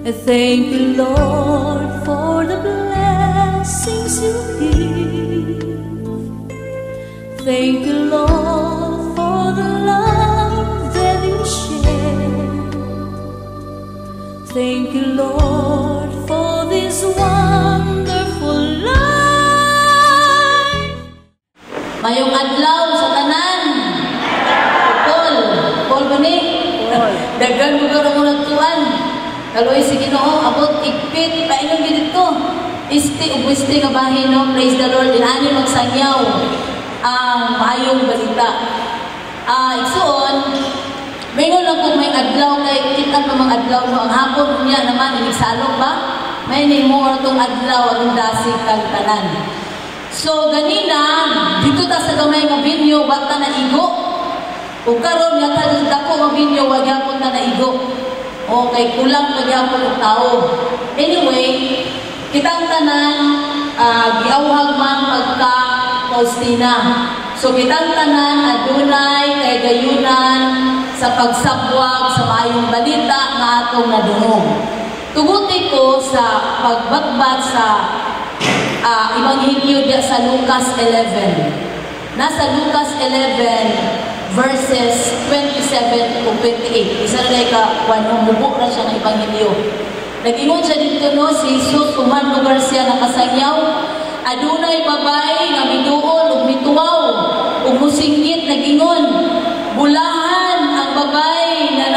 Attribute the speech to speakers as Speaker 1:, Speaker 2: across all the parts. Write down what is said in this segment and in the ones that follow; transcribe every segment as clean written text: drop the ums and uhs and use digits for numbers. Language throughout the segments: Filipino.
Speaker 1: Thank you, Lord, for the blessings you give. Thank you, Lord, for the love that you share. Thank you, Lord, for this wonderful life.
Speaker 2: Mayong adlaw sa tanan. Paul ba ni? Dagan mo garo mo nagtuan. Kaloy si Ginoo abot igpit painom gid dito. Isti ug isti ka bahin no, praise the Lord. Dinani magsangyaw ang maayong balita. Igsuon mayroon lang kung may adlaw kay kita pa mga adlaw no, ang hapon niya naman inisalog ba? May ni mo tong adlaw ang dasig kang tanan. So ganina dito ta sa gamay nga binyo bata na igo. Ug karon nga ta dako nga binyo wa gyapon ta na igo. Okay, kulang magyapon og tao. Anyway, kitang tanan giawhag man pagka Faustina. So kitang tanan adunay kay gayunan sa pagsabwag sa maayong balita nga atong nadungog. Tuguti ko sa pagbatbat sa Ebanghelyo diya sa Lucas 11. Nasa Lucas 11 verses 27 o 28. Isa na ka, humubo na siya ng Ebanghelyo. Nag-ingon siya dito no, si Jesus, kuman lugar siya nakasangyaw. Adunay babay nga miduol ug mituwaw ug musinggit nag-ingon. Bulahan ang babay na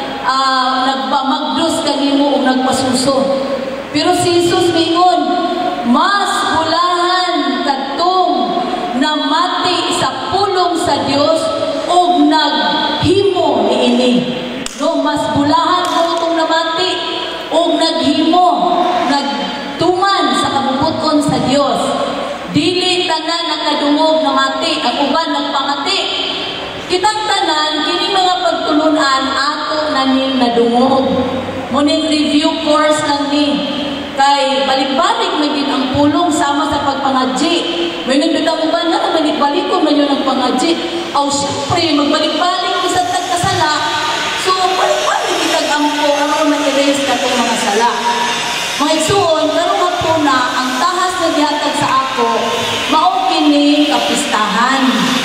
Speaker 2: nagpamagdos kanimo ug nagpasuso. Pero si Jesus mingon, mas bulahan kadtong namati sa pulong sa Dios og naghimo niini. No, mas bulahan mo itong namati og naghimo, nagtuman sa kabubuton sa Dios. Dili tanan nakadungog namati, ang uban nagpamati. Kitang tanan kini mga pagtulunan ato naning nadungog. Muning review course lang ni. Kay balik-balik maging ang pulong sama sa pagpangadji. May nagdadamo ba na balik-balik ko man yun ang pangadji. O siyempre, magbalik-balik isa tagkasala. So, balik-balik kitag ampo aron ma-erase na itong mga sala. Mga igsuon, karong po na ang tahas na gihatag sa ako, mao kini kapistahan.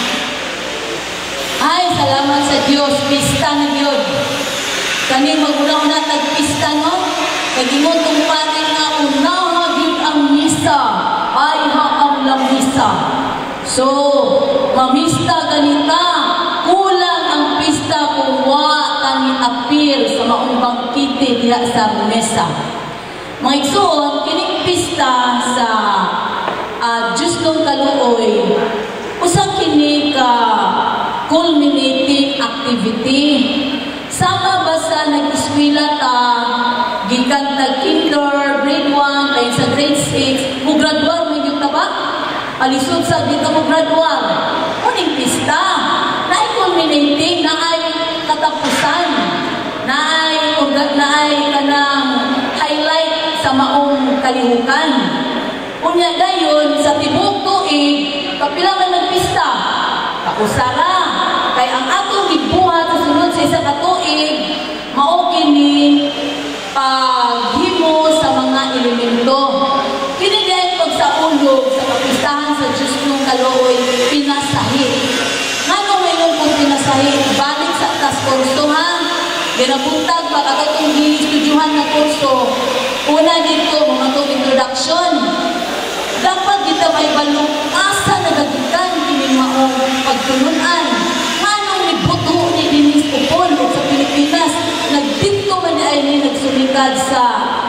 Speaker 2: Ay, salamat sa Dios, pista na Dios. Kaning mag-una-una tagpista no? Kagingon kong pare nga unawa gyud ang misa, ay haam lang misa. So, mamista ganita, kulang ang pista kung wa tani apil sa maong bangkite diha sa mesa. Mga igsoon, kining pista sa Diyos ng Kaluoy, usa kini ka culminating activity. Sama ba sa nag-eskwela ta, gikan tag kinder, grade 1, tayo sa grade 6, mo graduar mo yung taba? Alisod sa dito mo graduar. Uning pista, naay culminating, naay katapusan, naay kanang highlight sa maong kalihukan. Unya dayon sa tibok tuig, kapila man nagpista, kausara, kay ang atong gibuhat sa sunod sa isa ka tuig, mao kini paghimo sa mga elemento. Kini din pagsaulog sa kapistahan sa Diyos ng Kaluoy, pinasahi. Ngano mayroon kong pinasahi? Balik sa atas kurso ha? Ginabuntag ba kagatong gini-studyuhan na kurso? Una dito, mga itong introduction. Dapat kita may balong asa nagagitan kini maong pagtulunan. Manong nibuto ni Dinis Upol sa Pilipinas, nagdito man ay ni nagsulikad sa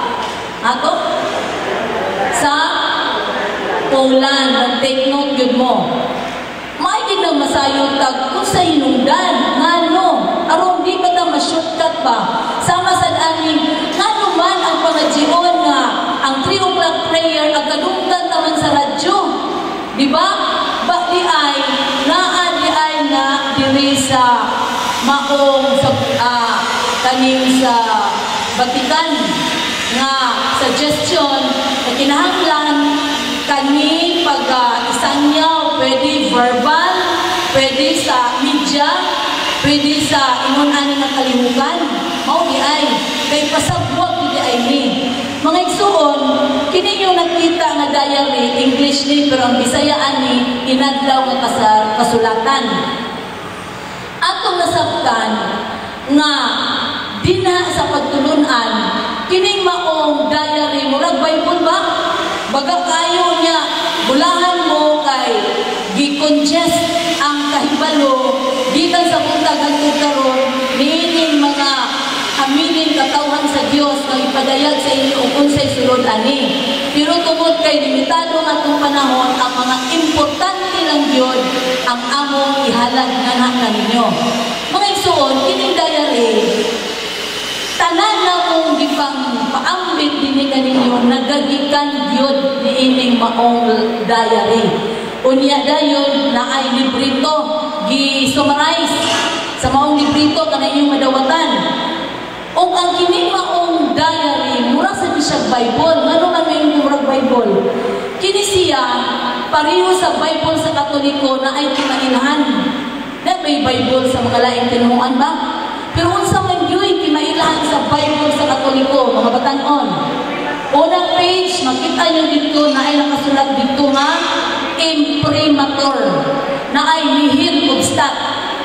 Speaker 2: Poland, nag-take note yun mo. Maigin na masayot tag kung sa hinungdan, ngano, aron di ba na ma-shortcut ba? Sama sa aning, ngano man ang pangadjion nga, ang 3 o'clock prayer, ang kadunggan naman sa radyo. Di ba? Bakit ay, na diri sa maong kaning sa Vatican nga suggestion na kinahanglan kani pag-isanyaw, pwede verbal, pwede sa media, pwede sa ingon ani nga kalihukan. Mao di ay kay pasabwag gid ay ni. Mga igsuon, kini yung nakita nga diary, English ni pero ang Bisayaan ni inadlaw nga kasulatan. Atong nasabtan nga dina sa pagtulunan kining maong diary murag Bible ba? Baga kayo niya bulahan mo kay gi-congest ang kahibalo gikan sa buntag hangtod karon niining mga aminin katawhan sa Dios nga ipadayag sa inyo kung unsay sulod ani. Pero tungod kay limitado nga atong panahon, ang mga importante lang gyud ang among ihalad nga ninyo. Mga igsoon, kining diary tanan na mong gipang paambit dinhi kaninyo nagagikan gyud niining maong diary. Unya dayon na ay librito gi-summarize sa maong librito kanayong madawatan. O ang kini maong diary mura sa siya Bible. Ngano man may murag Bible? Kini siya pareho sa Bible sa Katoliko na ay kinailahan. Na may Bible sa mga laing tinuan ba? Pero unsa man gyud kinailahan sa Bible sa Katoliko, mga batan-on. Unang page makita niyo dito na ay nakasulat dito nga imprimatur na ay lihir obstat.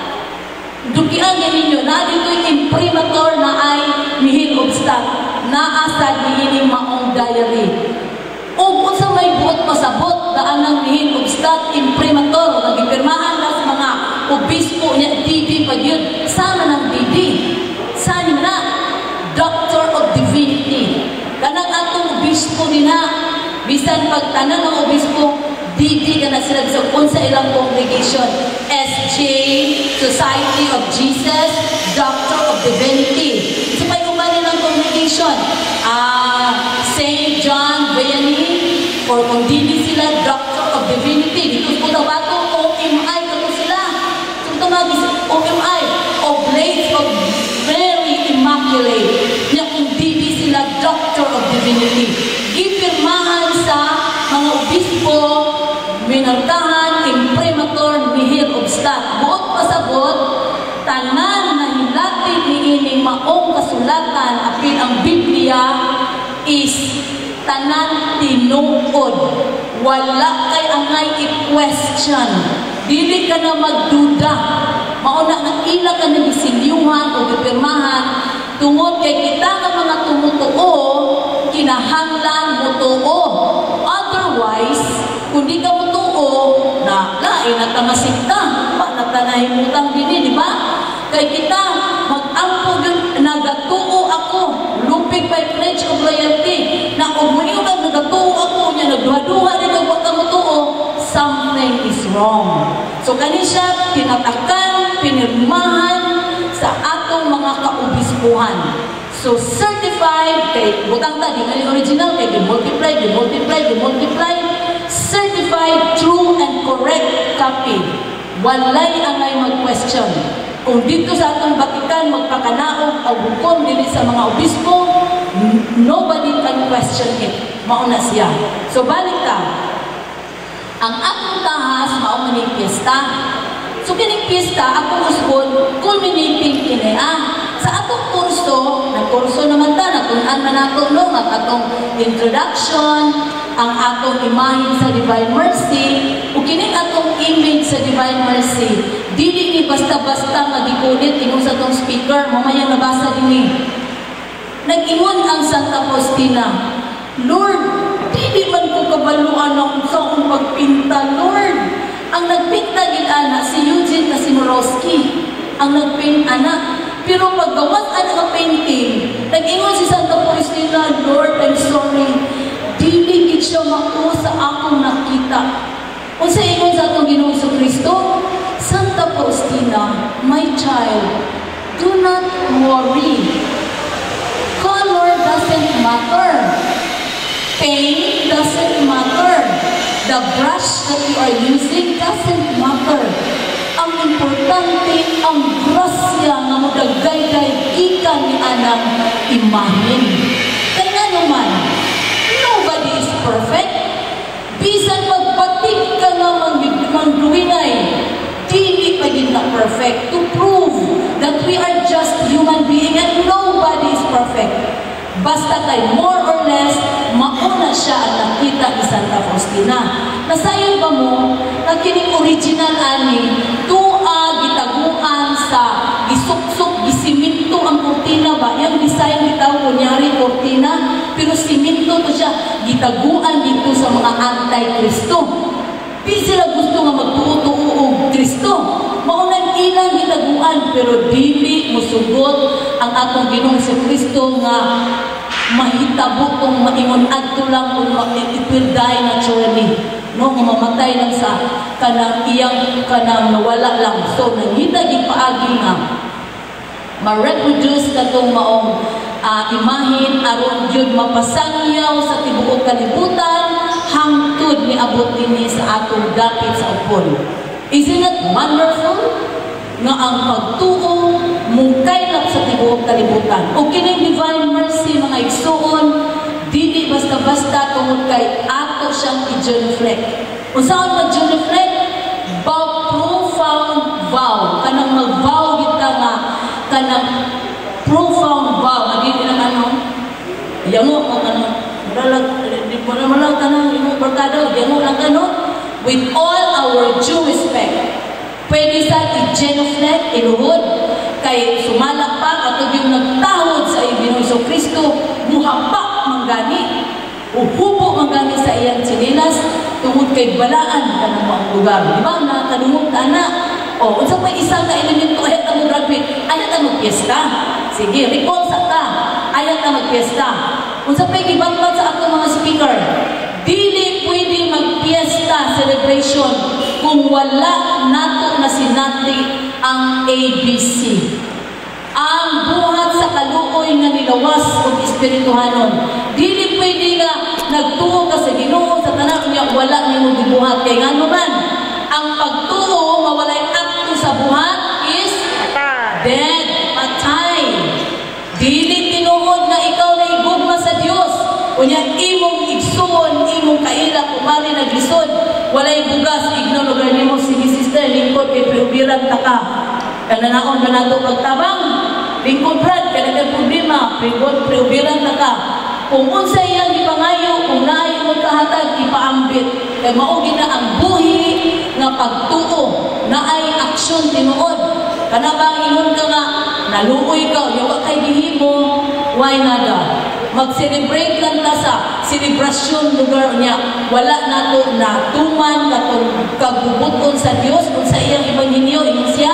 Speaker 2: Dukian ninyo na dito imprimatur na ay lihir obstat na asad niining maong diary. O kung sa may buot pasabot daan ng lihir obstat imprimatur nagipirmahan na sa mga obispo niya DD pa yun. Sama ng DD. Saan na? Doctor of Divinity. Kanang atong obispo din na bisan pagtanan ng obispo DD ka na sila sa ilang congregation. SJ, Society of Jesus, Doctor of Divinity. So may umanin ng congregation. St. John Vianney, or kung DD sila, Doctor of Divinity. Dito po tabato, OMI kato sila. So tumagis, OMI, Oblates of Very Immaculate. Niya kung DD sila, Doctor of Divinity. Gipirmahan sa mga obispo, minartahan, imprimatur, mihir, obstat. Buot pasabot, tanan na hilatid niining maong kasulatan apil ang Biblia is tanan tinuod. Wala kay angay i-question. Dili ka na magduda. Mauna ng ila ka na gisilyuhan o gipirmahan tungod kay kita nga mga tumutuo kinahanglan mutuo. Otherwise, kung di ka mutuo, na lain at tamasikta, natanahimutang din, di ba? Kay kita, mag-ampo yun, nagatuo ako, lupig by pledge of loyalty, na umuyo ka, nagatuo ako, niya, nagduha-duha rin ang wag ka mutuo, something is wrong. So, kani siya, tinatakan, pinirmahan sa atong mga kaubispuhan. So, certified, kay butang ta, di man original, kay di-multiply, certified, true, and correct copy. Walay angay mag-question. Kung dito sa atong Batikan, magpakanaog o hukom din sa mga obispo, nobody can question it. Mauna siya. So, balik ta. Ang akong tahas, mauna ni piyesta. So, kining piyesta, akong usbon, culminating kini, sa atong kurso, nag-kurso naman ta, natunan na nato, no? Atong introduction, ang atong imahin sa Divine Mercy, o kining atong image sa Divine Mercy, dili ni basta-basta madikulit ingon sa atong speaker, mamaya nabasa din nag-ingon ang Santa Faustina, Lord, dili man ko kabaluan ang sa akong pagpinta, Lord. Ang nagpinta gid-ana si Eugene Kasimorowski, ang nagpinta na. Pero paggawas ang painting, nag-ingon si Santa Faustina, Lord, I'm sorry, dili gid siya mako sa akong nakita. Kung sa ingon sa atong Ginoong Kristo, Santa Faustina, my child, do not worry. Color doesn't matter. Paint doesn't matter. The brush that you are using doesn't matter. Ang importante, ang grasya nga mo dagday-day ikan ni anang imahin. Kaya naman, nobody is perfect. Bisan magpatik ka nga mangduwinay, dili pa din na perfect to prove that we are just human being and nobody is perfect. Basta kay more or less, mauna siya ang nakita ni Santa Faustina. Nasayon ba mo, na kining original ani, gitaguan sa gisuksok, gisiminto ang kurtina ba? Yung design bitaw, kunyari kurtina, pero siminto to siya, gitaguan dito sa mga anti-Kristo. Di sila gusto nga magtuo-tuo og Kristo. Maunang ilang gitaguan, pero dili musugot ang atong Ginoong si Kristo nga mahitabo kung maingon adto lang kung it will die naturally. No, mamatay lang sa kanang iyang kanang nawala lang. So, nangita gipaagi nga ma-reproduce katong maong imahin aron gyud mapasangyaw sa tibuok kalibutan hangtod ni abot dinhi sa atong dapit sa upol. Isn't it wonderful nga ang pagtuo mungkaylap sa tibuok kalibutan? O kining divine mercy mga igsoon, dili basta-basta tungod kay ato siyang i-genuflect. Unsaon mag-genuflect? Profound vow. Kanang mag-vow kita nga kanang profound vow. Dili na ano? Yango o kanang di mo naman lang kanang imong barkada. Yango lang ano? With all our due respect. Pwede sa i-genuflect, iluhod. Kay sumalak pa katong yung nagtahod sa Ginoong Kristo, muhapak manggani. Uhubo manggani sa iyang sinilas tungod kay balaan ka ng mga lugar. Di ba? Nakadungog ka na. O, unsa pa isang ka-elemento, ayat na mo graduate, ayat na mag-fiesta. Sige, recall sa ka. Ayat na mag-fiesta. Unsa pa ibangbat sa atong mga speaker, dili pwede mag-fiesta celebration kung wala nato na sinati ang ABC. Ang buhat sa kaluoy nga nilawas o espirituhanon. Dili pwede nga nagtuo ka sa Ginoo sa tanan niya wala nimo gibuhat kay ngano man ang pagtuo mawalay akto sa buhat is dead, patay. Dili tinuod na ikaw na igugma sa Dios. Unya imong igsuon, imong kaila kumari naglisod, walay bugas igno lugar nimo sige sister lingkod kay priubiran ta ka. Kananaon ba nato pagtabang? Lingkod brad, kaya naging problema, priubiran na ka. Kung unsa iyang ipangayo, kung naay mo kahatag, ipaambit. Kaya maugi na ang buhi nga pagtuo, na ay aksyon tinuod. Kanabang ingon ka nga, naluoy ka, yawa kay gihimo, why nada? Mag-celebrate lang ta sa selebrasyon lugar niya. Wala nato na tuman katong kagubuton sa Dios kung sa iyang ebanghelyo, ingon siya,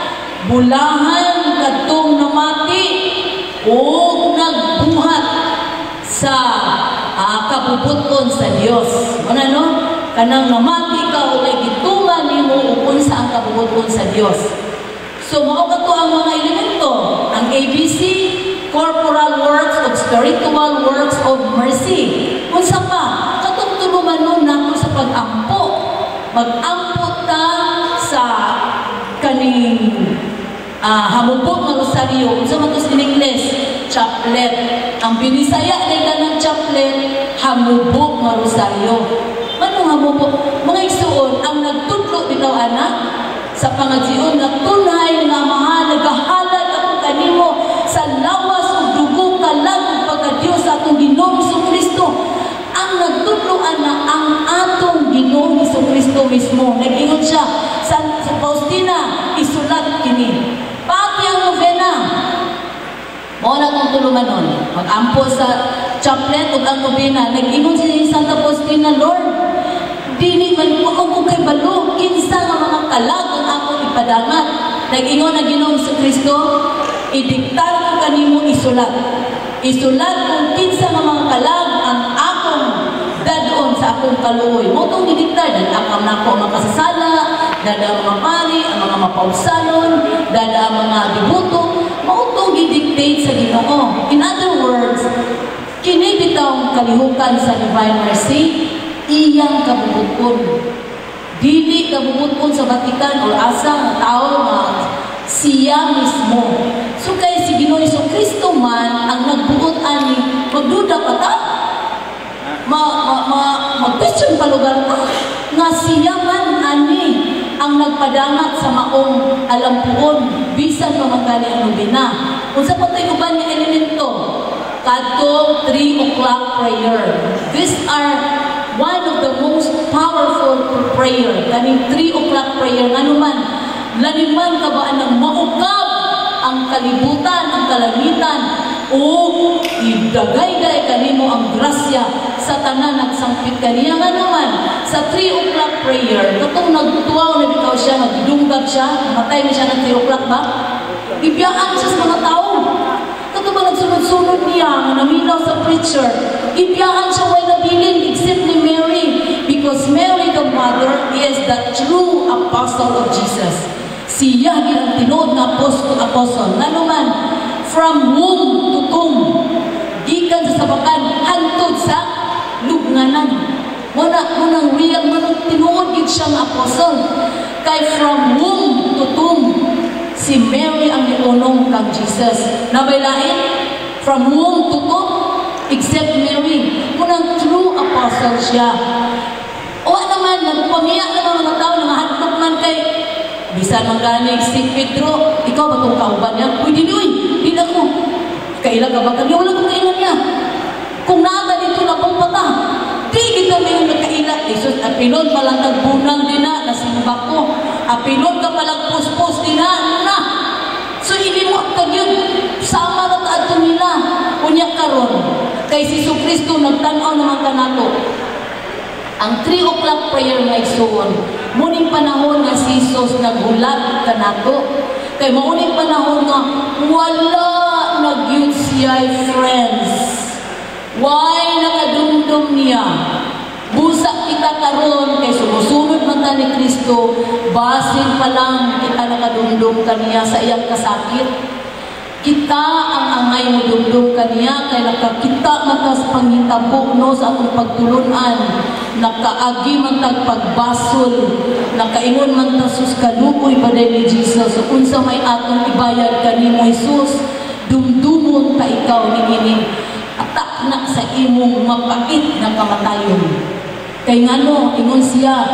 Speaker 2: bulahan katong namati o nagbuhat sa kabubuton sa Dios. Ano? Kanang namati ka o gituman nimo ukon sa ang kabubuton sa Dios. So mao kato ang mga elemento, ang ABC, corporal works of spiritual works of mercy. Unsa pa? Katong tulumanon nato sa pag-ampo. Mag-ampo ta sa kaning hamubog nga rosaryo. Unsa man to in English? Chaplet. Ang binisaya nila ng chaplet, hamubog nga rosaryo. Manong hamubog? Mga igsuon, ang nagtudlo bitaw anak sa pangadzion nga tunay nga mahal, nagahalad ako kanimo sa lawas ug dugo kalag pagka-Dios sa atong Ginoong Kristo. Ang nagtudloan na ang atong Ginoong Kristo mismo. Nag-ingon siya sa Faustina, isulat kini. Pati ang novena. Mao na tong tulumanon. Mag-ampo sa chaplet ug ang novena. Nag-ingon si Santa Faustina, Lord, dili man ko kay balo kinsa nga mga kalag ang akong ipadangat. Nag-ingon na Ginoong Kristo, idiktar ko kanimo isulat. Isulat kung kinsa nga mga kalag ang akong dadon sa akong kaluoy. Mo tong idiktar akam nako ang makasasala, dada ang mga pari, ang mga mapausalon, dada ang mga debuto, mo tong i-dictate sa Ginoo. In other words, kini bitawng kalihukan sa divine mercy, iyang kabubuton. Dili kabubuton sa Vatican o asa nga tao nga siya mismo. So kay si Ginoong Kristo man ang nagbuot ani, magduda pa ta? Mag-question pa lugar ta? Nga siya man ani ang nagpadangat sa maong alampuon bisan pa magkali ang nobina. Kung sa patay uban nga elemento, kadto 3 o'clock prayer. These are one of the most powerful prayer. Kaning 3 o'clock prayer nga naman, laniman ka ba ang maukab ang kalibutan, ang kalangitan, o idagay-gay kanimo ang grasya sa tanan nagsampit kaniya nga naman sa 3 o'clock prayer. Katong nagtuaw na bitaw siya, nagdunggab siya, matay na siya ng 3 o'clock ba? Ibiyaan siya sa mga tao. Katong ba nagsunod-sunod niya, naminaw sa preacher, ibiyaan siya way nabilin except ni Mary, because Mary the mother is the true apostle of Jesus. Siya ang tinuod na apostle. Nga naman, from womb to tomb, gikan sa sabakan, hantod sa lubnganan. Munang real man tinuod gid siyang apostle. Kay from womb to tomb, si Mary ang niunong kang Jesus. Nabaylain? From womb to tomb, except Mary. Munang true apostle siya. O naman, nagpamiyak naman mga tao, nangahantok man kay bisan manggaling si Pedro, ikaw ba itong kauban niya? Uy, di ako. Kailan ka ba? Kaya wala kong kailan niya. Kung nata dito na pong pata, di kita may nakailan. Jesus, apilon palang nagbunang din na, nasimba ko. Apilon ka palang puspos din na. So, hindi mo agtag yun. Sama na taadto nila. Unyak karon. Kay si Kristo nagtanaw naman ka nato. Ang 3 o'clock prayer na isuon, muning panahon nga si Jesus naghulat ka nato. Kay mauning panahon nga wala nagyud siya friends. Why nakadumdum niya? Busa kita karon kay sumusunod man ta ni Kristo, basin pa lang kita nakadumdum kaniya sa iyang kasakit. Kita ang angay mo dumdum kaniya kay nakakita man ta sa panghitabo no sa atong pagtulunan, nakaagi man ta pagbasol, nakaingon man ta sus kaluoy paday ni Jesus. So unsa may atong ibayad kanimo Jesus, dumdumon ta ikaw niini atak na sa imong mapait na kamatayon. Kay ngano ingon siya,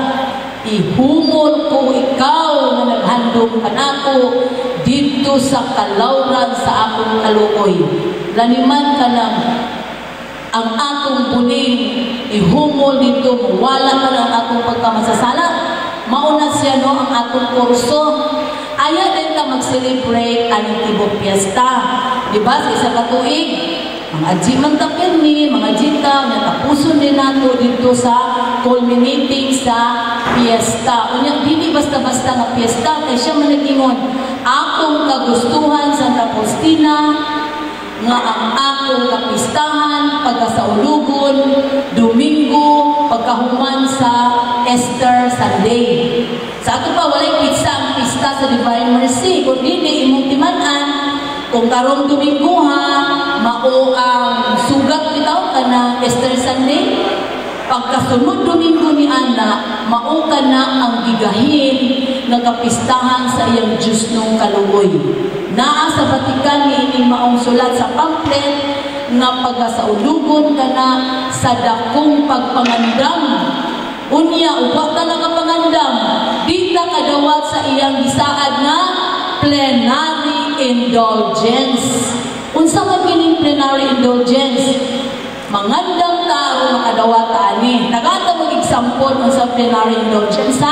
Speaker 2: ihumol ko ikaw na naghandom kanako dito sa kalawran sa akong kaluoy. Laniman ka lang ang akong buning ihumol dito, wala ka ng akong pagkamasasala. Mauna siya no ang akong kurso. Ayaw din ka mag-celebrate ang tibok piyesta. Diba sa isa katuig, mga man tapin ni, mga jita, natapuson din nato dito sa culminating sa piyesta. Unyang hindi basta-basta na piyesta, kaya siya managingon, akong kagustuhan Santa Faustina, nga ang akong kapistahan, pagkasaulugon, Domingo, pagkahuman sa Easter Sunday. Sa ato pa, walay pizza ang pista sa Divine Mercy. Kung hindi, imong timanan, kung karong Domingo ha, mao ang sugat bitaw ka na Easter Sunday. Pagkasunod Domingo ni Ana, mao ka na ang gigahin nga kapistahan sa iyang Diyos nung kaluoy. Naa sa Vatican ni ining maong sulat sa pamphlet nga pagasaulugon ka na sa dakong pagpangandam. Unya, uwa ka na kapangandam, di na kadawat sa iyang gisaad nga plenary indulgence. Unsa man kining plenary indulgence? Mangandam ta o makadawat ta ani. Nagata mo example unsa plenary indulgence ha?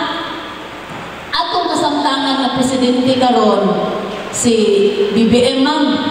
Speaker 2: Atong kasamtangan na presidente karon si BBM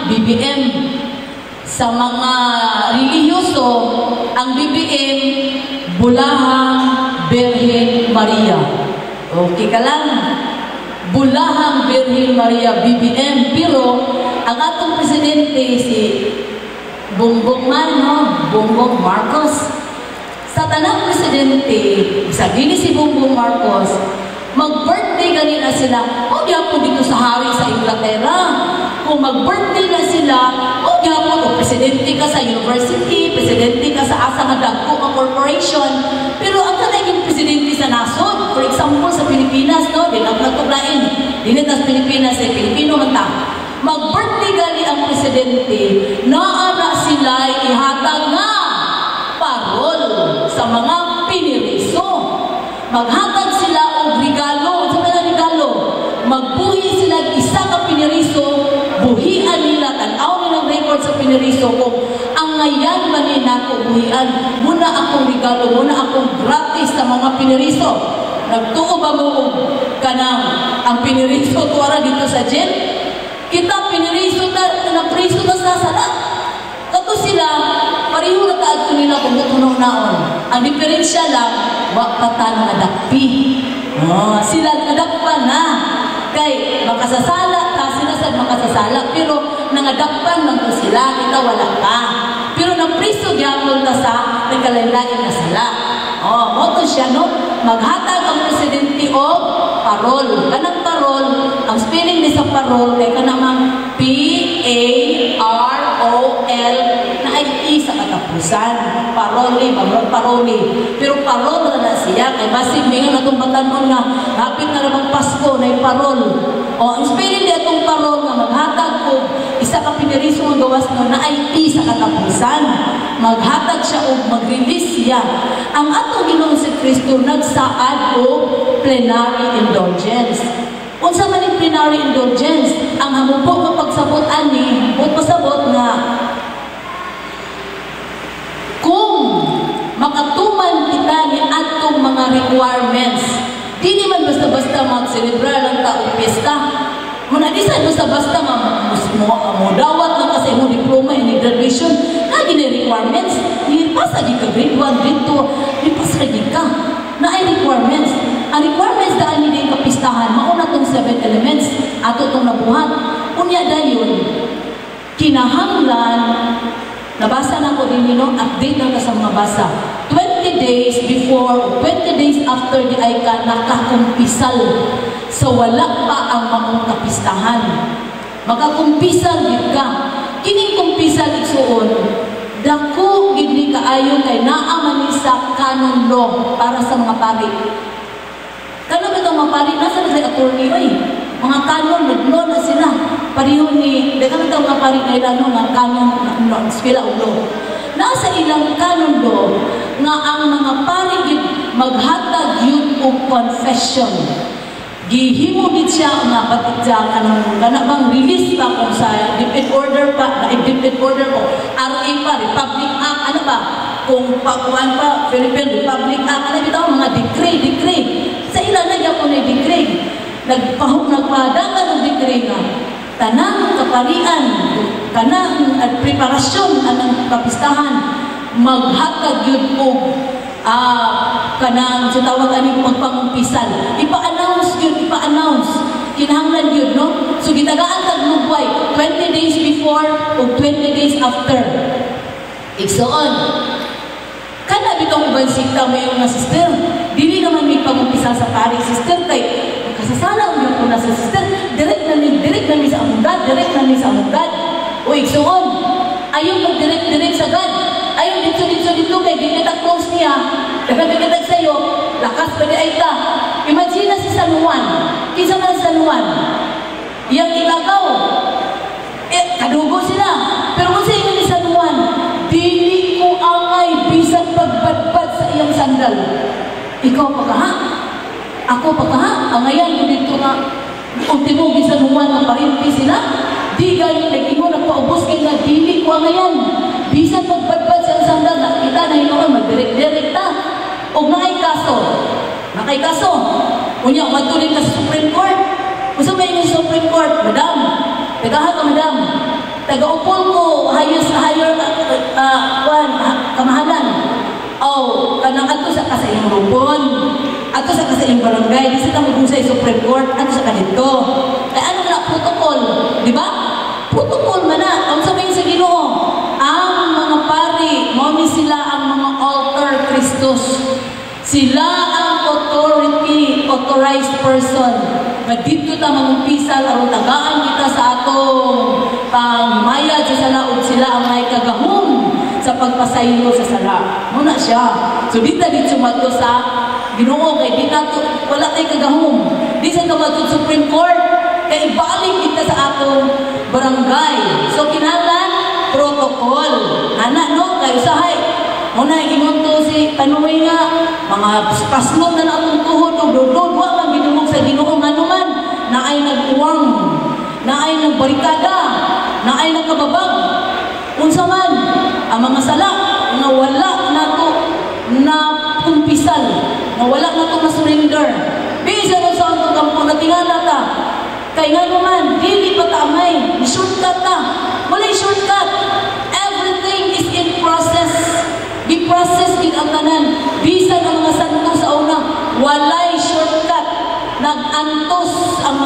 Speaker 2: sa mga relihiyoso, ang BBM Bulahang Birhen Maria. Okay ka lang? Bulahang Birhen Maria BBM, pero ang atong presidente si Bongbong Marcos. Sa tanang presidente, sabi ni si Bongbong Marcos, mag-birthday ganina sila, o diapon dito sa hari sa Inglaterra. Kung mag-birthday na sila, o diapon, o presidente ka sa university, presidente ka sa asa nga dagko ang corporation, pero ang naging presidente sa nasod, for example sa Pilipinas, no, di lang nagtuglain, dinitas Pilipinas, Pilipino man ta. Mag-birthday gali ang presidente, naana sila ihatag nga parol sa mga piniriso. Maghatag sila og regalo, sa mga regalo, magbuhi sila isa ka piniriso, buhian nila, tanaw nilang record sa piniriso ko. Ang ngayan ba ni nako buhian, muna akong regalo, muna akong gratis sa mga piniriso. Nagtuo ba mo kanang ang piniriso tuwara dito sa jail? Kita piniriso na priso na sa sala. Kato sila, pareho na taad ko nila kung natunaw naon. Ang diferensya lang, wak pata ng adakpi. Sila nadakpan na. Kay makasasala, sila sa makasasala, pero nangadakpan lang ko sila, kita wala pa. Pero napriso gyapon ta sa nagkalain-lain na sala. Moto siya, no? Maghatag ang presidente o parol. Kanang parol, ang spelling ni sa parol kay kanang P-A-R-O-L na ay I sa katapusan. Paroli, paroli. Pero parol na siya, kay basig may nga itong batanon nga, hapit na namang Pasko na yung parol. Ang spelling niya itong parol nga maghatag ko, isa ka piniriso ang gawas no na ay I sa katapusan. Maghatag siya o mag-release siya. Ang atong Ginoong si Kristo nagsaad o plenary indulgence. Unsa man yung plenary indulgence? Ang hamupok ng pagsabot ani, o pasabot nga kung makatuman kita ni atong mga requirements, di naman basta-basta mag-celebrar ng taong pista. Muna di sa basta-basta mo dawat na kasi mo diploma in graduation, lagi na requirements. Ipasa di ka grade 1, grade 2, ipasa di ka. Na ay requirements. Ang requirements daan nila yung kapistahan, mauna tong 7 elements, ato tong nabuhat. Unya dayon, kinahanglan, nabasa na ko din yun, update na sa mga basa. 20 days before, 20 days after di ay ka nakakumpisal. So wala pa ang mga kapistahan. Makakumpisal gid ka. Kining kumpisal igsuon, dako gid ni kaayo kay naa man sa canon law para sa mga pari. Kano ba itong mga pari? Nasa na sa attorney oy? Mga canon law na sila. Pareho ni, dagan itong mga pari na ilan nga canon sila law. Nasa ilang canon law nga ang mga pari gid maghatag yun og confession. Gihimo gid siya nga batidya kanang bang release pa kung sa defeat order pa, na defeat order ko, RA pa, Republic Act, ano ba? Kung pakuan pa, Philippine Republic Act, ano bitaw mga decree. Sa ilan na gyapon ay decree. Nagpadangan ng decree nga tanang kaparian, kanang preparasyon anang kapistahan maghatag yun og kanang sa tawag aning pagpangumpisal. Ipa-announce yun, kinahanglan yun, no? So gitagaan tag lugway 20 days before o 20 days after. Igsoon, kana bitong ubansita may mga sister, dili naman may pangumpisal sa pari sister kay kasasala ang yung una sa sister, direct na ni sa amugad. O igsoon, ayaw mag-direct sa God. Ayaw dito kay di kita close niya. Nagkabigitag sa'yo, lakas pa di ay ka. Imagine na si San Juan. Kinsa man San Juan? Iyang ilagaw. Kadugo sila. Pero kung sa inyo ni San Juan, dili ko angay bisag pagbadbad sa iyang sandal. Ikaw pagkaha? Ako pagkaha? Ang ngayon ko dito nga ultimo ni San Juan na parinti sila. Di galing nag-imo nagpaubos kay nga dili ko ang ngayon. Bisan pagbadbad sa iyang sandal, nakita na hinoon magdirect-direct ta. O nakay kaso. Unya, matulin ka sa Supreme Court. Kung sa may yung Supreme Court, madam, tagaha ka madam, taga-upol ko, higher kamahalan. Kanang ato sa kasayang lupon, ato sa kasayang barangay, di sa tamo sa Supreme Court, ato sa kanito. Kaya ano na, protocol, di ba? Protocol man na, ang sabihin sa Ginoo, ang mga pari, mami sila ang mga altar Christos. Sila ang authorized person. Dito ta mangumpisal aron tagaan kita sa atong pangmayad sa sala ug sila ang may kagahom sa pagpasaylo sa sala. Muna siya. So dito sumadto sa Ginoo kay di nato wala tay kagahom. Di sa tumadto Supreme Court kay ibalik kita sa atong barangay. So kinahanglan protocol. Ana no kay usahay. Muna imunto si Panoy nga mga paslog na atong tuhod o dodod wa man ginumog sa Ginoo nganuman na ay nag-uwang, na ay nagbarikada, na ay nagkababag. ang mga sala nga wala nato na kumpisal, nga wala nato na surrender. Bisa mo sa ang kampo na tingala ta. Kay nga naman, dili pa tamay, shortcut ta. Wala shortcut. Everything is in process. Gi-process din ang tanan. Bisan ang mga santo sa una, walay shortcut. Nag-antos ang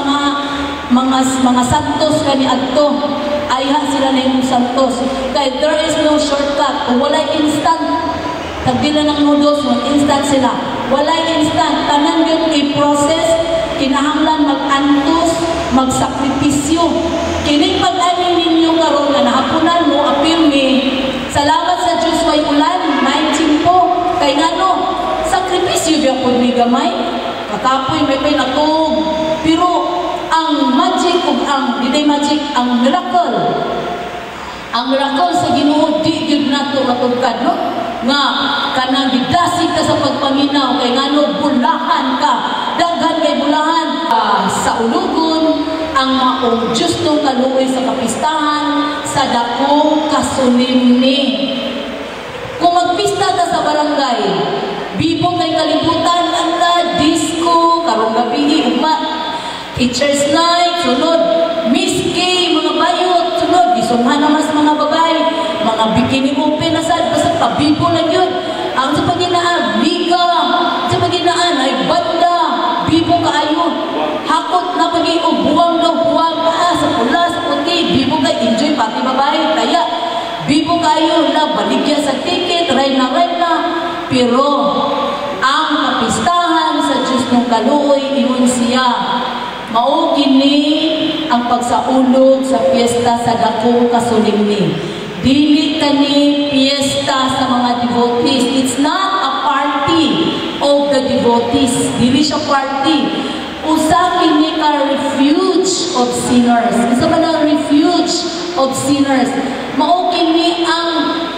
Speaker 2: mga santos kani adto. Ayha sila na yung santos. Kaya there is no shortcut. Kung walay instant, tagdila ng noodles, instant sila. Walay instant. Tanan yun i-process, kinahanglan mag-antos, magsakripisyo. Kining pag-ani ninyo karon na naapunan mo, apil ni, salamat sa Diyos way ulan, 19 po. Kay nga no, sakripisyo biya po ni gamay. Kakapoy, may natog. Pero, ang magic o hindi magic, ang miracle. Ang miracle sa Ginoo di gyud nato matugkad, no? Nga kanang gidasig ka sa pagpanginaw kay ngano bulahan ka. Daghan kay bulahan sa ulugon ang maong justo kaluoy sa kapistahan sa dakong kasulimni. Kung magpista ta sa barangay, bibong kay kalibutan anda disco karong gabi ugma. Teacher's night, sunod, Miss K, mga bayot, sunod, gisumhan naman sa mga babae, mga bikini open na sad, basta pabibo lang yun. Ang sa paginaan, liga, sa paginaan, ay banda, bibo kaayo, hakot na pag-iog, buwang daw, buwang, sa pula, sa puti, bibo kay enjoy, pati babae, kaya, bibo kayo na baligyan sa ticket, ride na, pero, ang kapistahan sa Diyos ng kaluoy, ingon siya, mao kini ang pagsaulog sa piyesta sa dakong kasulimni. Dili kani piyesta sa mga devotees. It's not a party of the devotees. Dili siya party. Usa kini ka refuge of sinners. Isa man ang refuge of sinners. Mao kini ang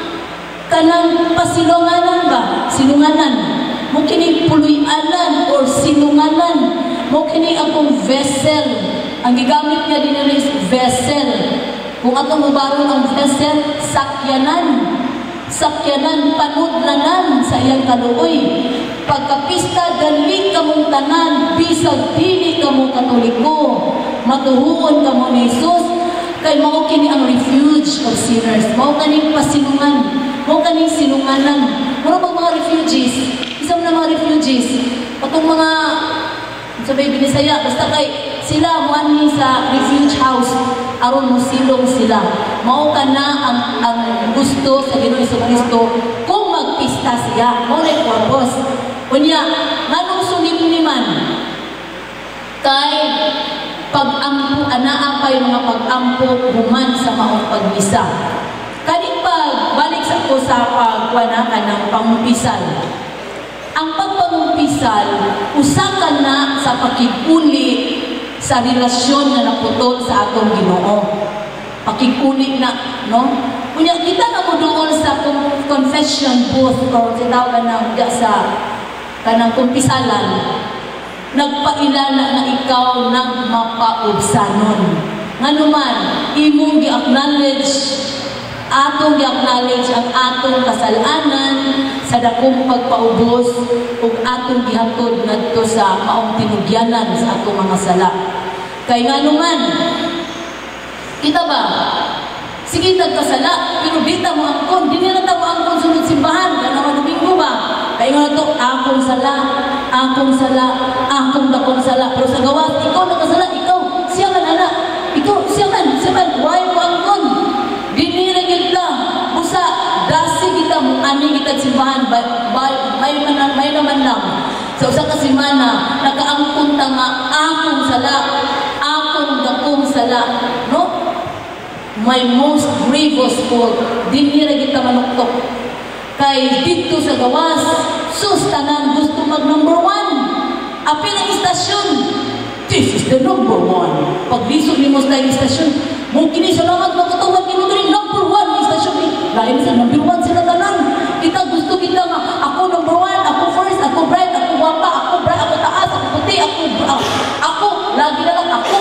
Speaker 2: kanang pasilunganan ba? Silunganan. Mo kini puluyanan or silunganan. Mo kini akong vessel. Ang gigamit niya din is vessel. Kung atong ubaron ang vessel, sakyanan. Sakyanan, panudlanan sa iyang kaluoy. Pagkapista, dali ka mong tanan, bisag dili ka mong katoliko. Matuhuon ka mo ni Jesus. Kay mao kini ang refuge of sinners. Mao kaning pasilungan. Mao kaning silunganan. Mura pag mga refugees. Isang na mga refugees. Patong mga sabay binisaya, basta kay sila muanhi sa refuge house aron musilong sila. Mao ka na ang gusto sa Ginoo Jesucristo kung magpista siya. Mao na purpose. Unya, nganong sulimni man kay pag-ampo, anaa pa yung mga pag-ampo human sa maong pagmisa. Kaning balik sa ko sa pagwanakan ng pangumpisal. Ang pagpangumpisal, usakan na sa pakikuli sa relasyon na naputol sa atong Ginoo. Pakikuli na, no? Kunya, kita na mo doon sa confession booth o tawag na sa kanang kumpisalan. Nagpailala na ikaw nagmapaubsanon. Nga naman, imong gi-acknowledge, atong gi-acknowledge ang atong kasalanan sa dakong pagpaubos ug atong gihatod ngadto sa maong tinugyanan sa atong mga sala. Kay nga naman, kita ba? Sige nagkasala, pero di ta mo angkon, di na ta mo angkon sunod simbahan, kana Domingo ba? Kay nga to, akong sala, akong dakong sala. Pero sa gawas, ikaw nakasala, ikaw, siya man anak, ikaw, siya man, why mo angkon? Dinirigit lang, busa, dasi kita, ani kita simbahan, may naman lang. Sa usa ka semana, nakaangkon ta nga, akong sala, akong dakong sala, no? My most grievous fault, dinirigit ta manuktok. Kay dito sa gawas, sus, tanan gusto mag number 1. Apil ang istasyon. This is the number 1. Pag lisod ni mo sa istasyon, mungkin salamat magkatawag ni mo rin number 1 ang istasyon. Lain sa number 1 sila tanan. Kita gusto kita nga, ako number 1, ako first, ako bright, ako wapa, ako bright, ako taas, ako puti, ako, lagi na lang ako,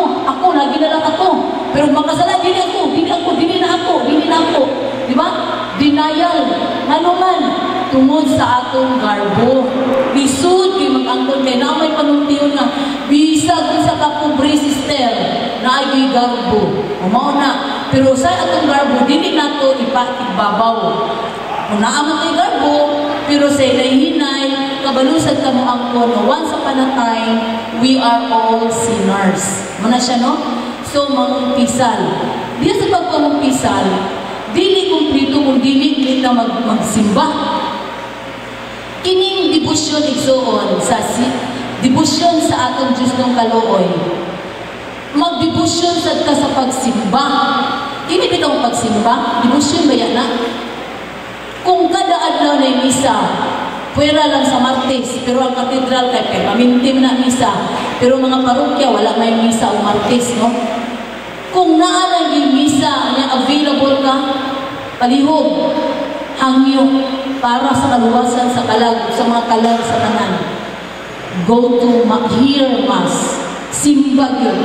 Speaker 2: lagi na lang ako. Pero makasala, dili na ako. Di ba? tungod sa atong garbo. Lisod kay mag-angkon kay na may panuntiyon nga bisag sa kapobre sister na ay garbo. Mao na. Pero sa atong garbo dili nato ibabaw. Una ang kay garbo pero sa hinay kabalusan kamo angkon once upon a time we are all sinners. Muna siya no? So mangumpisal. Diya sa pagpamumpisal, dili kumplito kung dili kita magsimba. Kining debosyon igsoon sa debosyon sa atong Diyos ng kaluoy. Magdebosyon sa ka sa pagsimba. Kini bitaw pagsimba, debosyon ba yan na? Kung kada adlaw na misa, pwera lang sa Martes, pero ang katedral kay permanente na misa, pero mga parokya wala may misa o Martes, no? Kung naa yung misa niya available ka, palihog, hangyo, para sa kaluwasan sa kalag, sa mga kalag sa tanan. Go to hear mass, simba yun.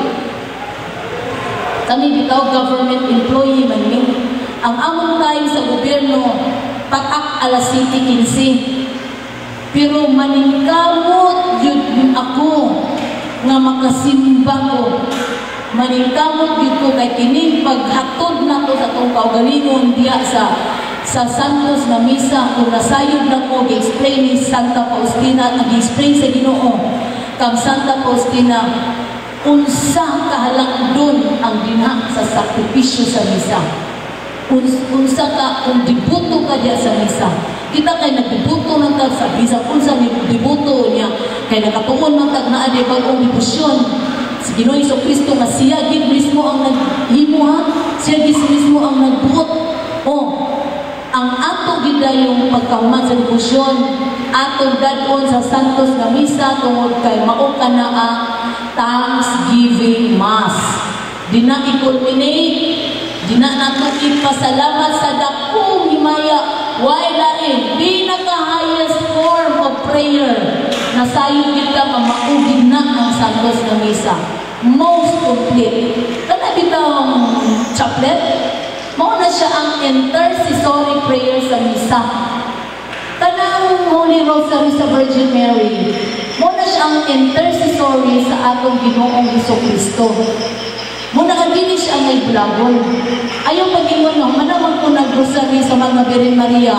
Speaker 2: Kami bitaw government employee man yun. Ang among time sa gobyerno, patak alas 7:15. Pero maningkamot yun ako nga makasimba ko. Maningkamot yun ko kay kining paghatod na to sa itong kaugalingon diya sa Santos na misa kung nasayod na ko gi-explain ni Santa Faustina gi-explain sa Ginoo kang Santa Faustina unsa kahalang dun ang dinha sa sakripisyo sa misa. Unsa ka kung dibuto ka diya sa misa. Kita kay nagdibuto ng tag sa bisa unsa ni dibuto niya kay nakatuon ng tag naa di bagong debosyon si Ginoo Jesucristo nga siya gid mismo ang naghimo ha, siya gid mismo ang nagbuot. Ang ato gidayong pagkahuman sa debosyon ato dadon sa Santos nga misa tungod kay mao kanaa Thanksgiving Mass. Dina i-culminate, dina nato ipasalamat sa dakong himaya. Why lain? Pinaka-highest form of prayer na sayo kita mamaugid na ang Santos na misa. Most complete. Kana bitang chaplet? Mao na siya ang intercessory prayer sa misa. Kanang Holy Rosary sa Virgin Mary. Mao na siya ang intercessory sa atong Ginoong Jesucristo. Muna ka dili siya ang iblagon. Ayaw pag-ingon no, manawag ko nag-rosary sa mga Virgin Maria.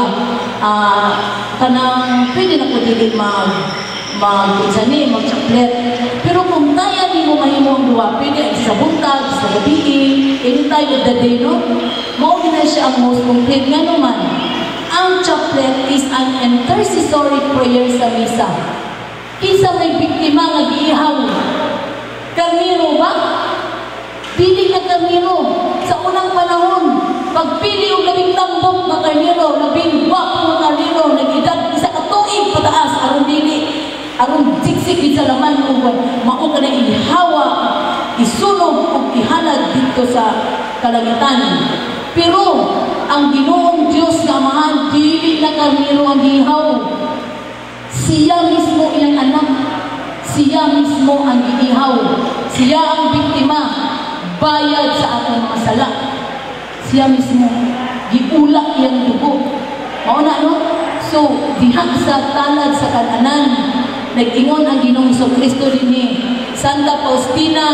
Speaker 2: Kanang pwede na ko dili mag-chaplet. Pero kung kaya di mo mahimo ang duwa, pwede sa buntag, sa gabi, anytime of the day, no? Mao na siya ang most complete. Nga naman, ang chaplet is an intercessory prayer sa misa. Kisa may biktima nga giihaw. Karniro ba? Pili na karniro. Sa unang panahon, pagpili o labing tambok na karniro, labing wak na karniro, nag-edad isa katuig pataas, aron dili. Aron siksik sa laman kung mao ka na ihawa, isunog o ihalad dito sa kalangitan. Pero ang Ginoong Diyos na Amahan, dili na karniro ang ihaw. Siya mismo iyang anak. Siya mismo ang ihaw. Siya ang biktima. Bayad sa atong mga sala. Siya mismo. Giulak iyang dugo. Mao na no? So, diha sa talad sa kananan, nag-ingon ang Ginoong Jesucristo dinhi, Santa Faustina,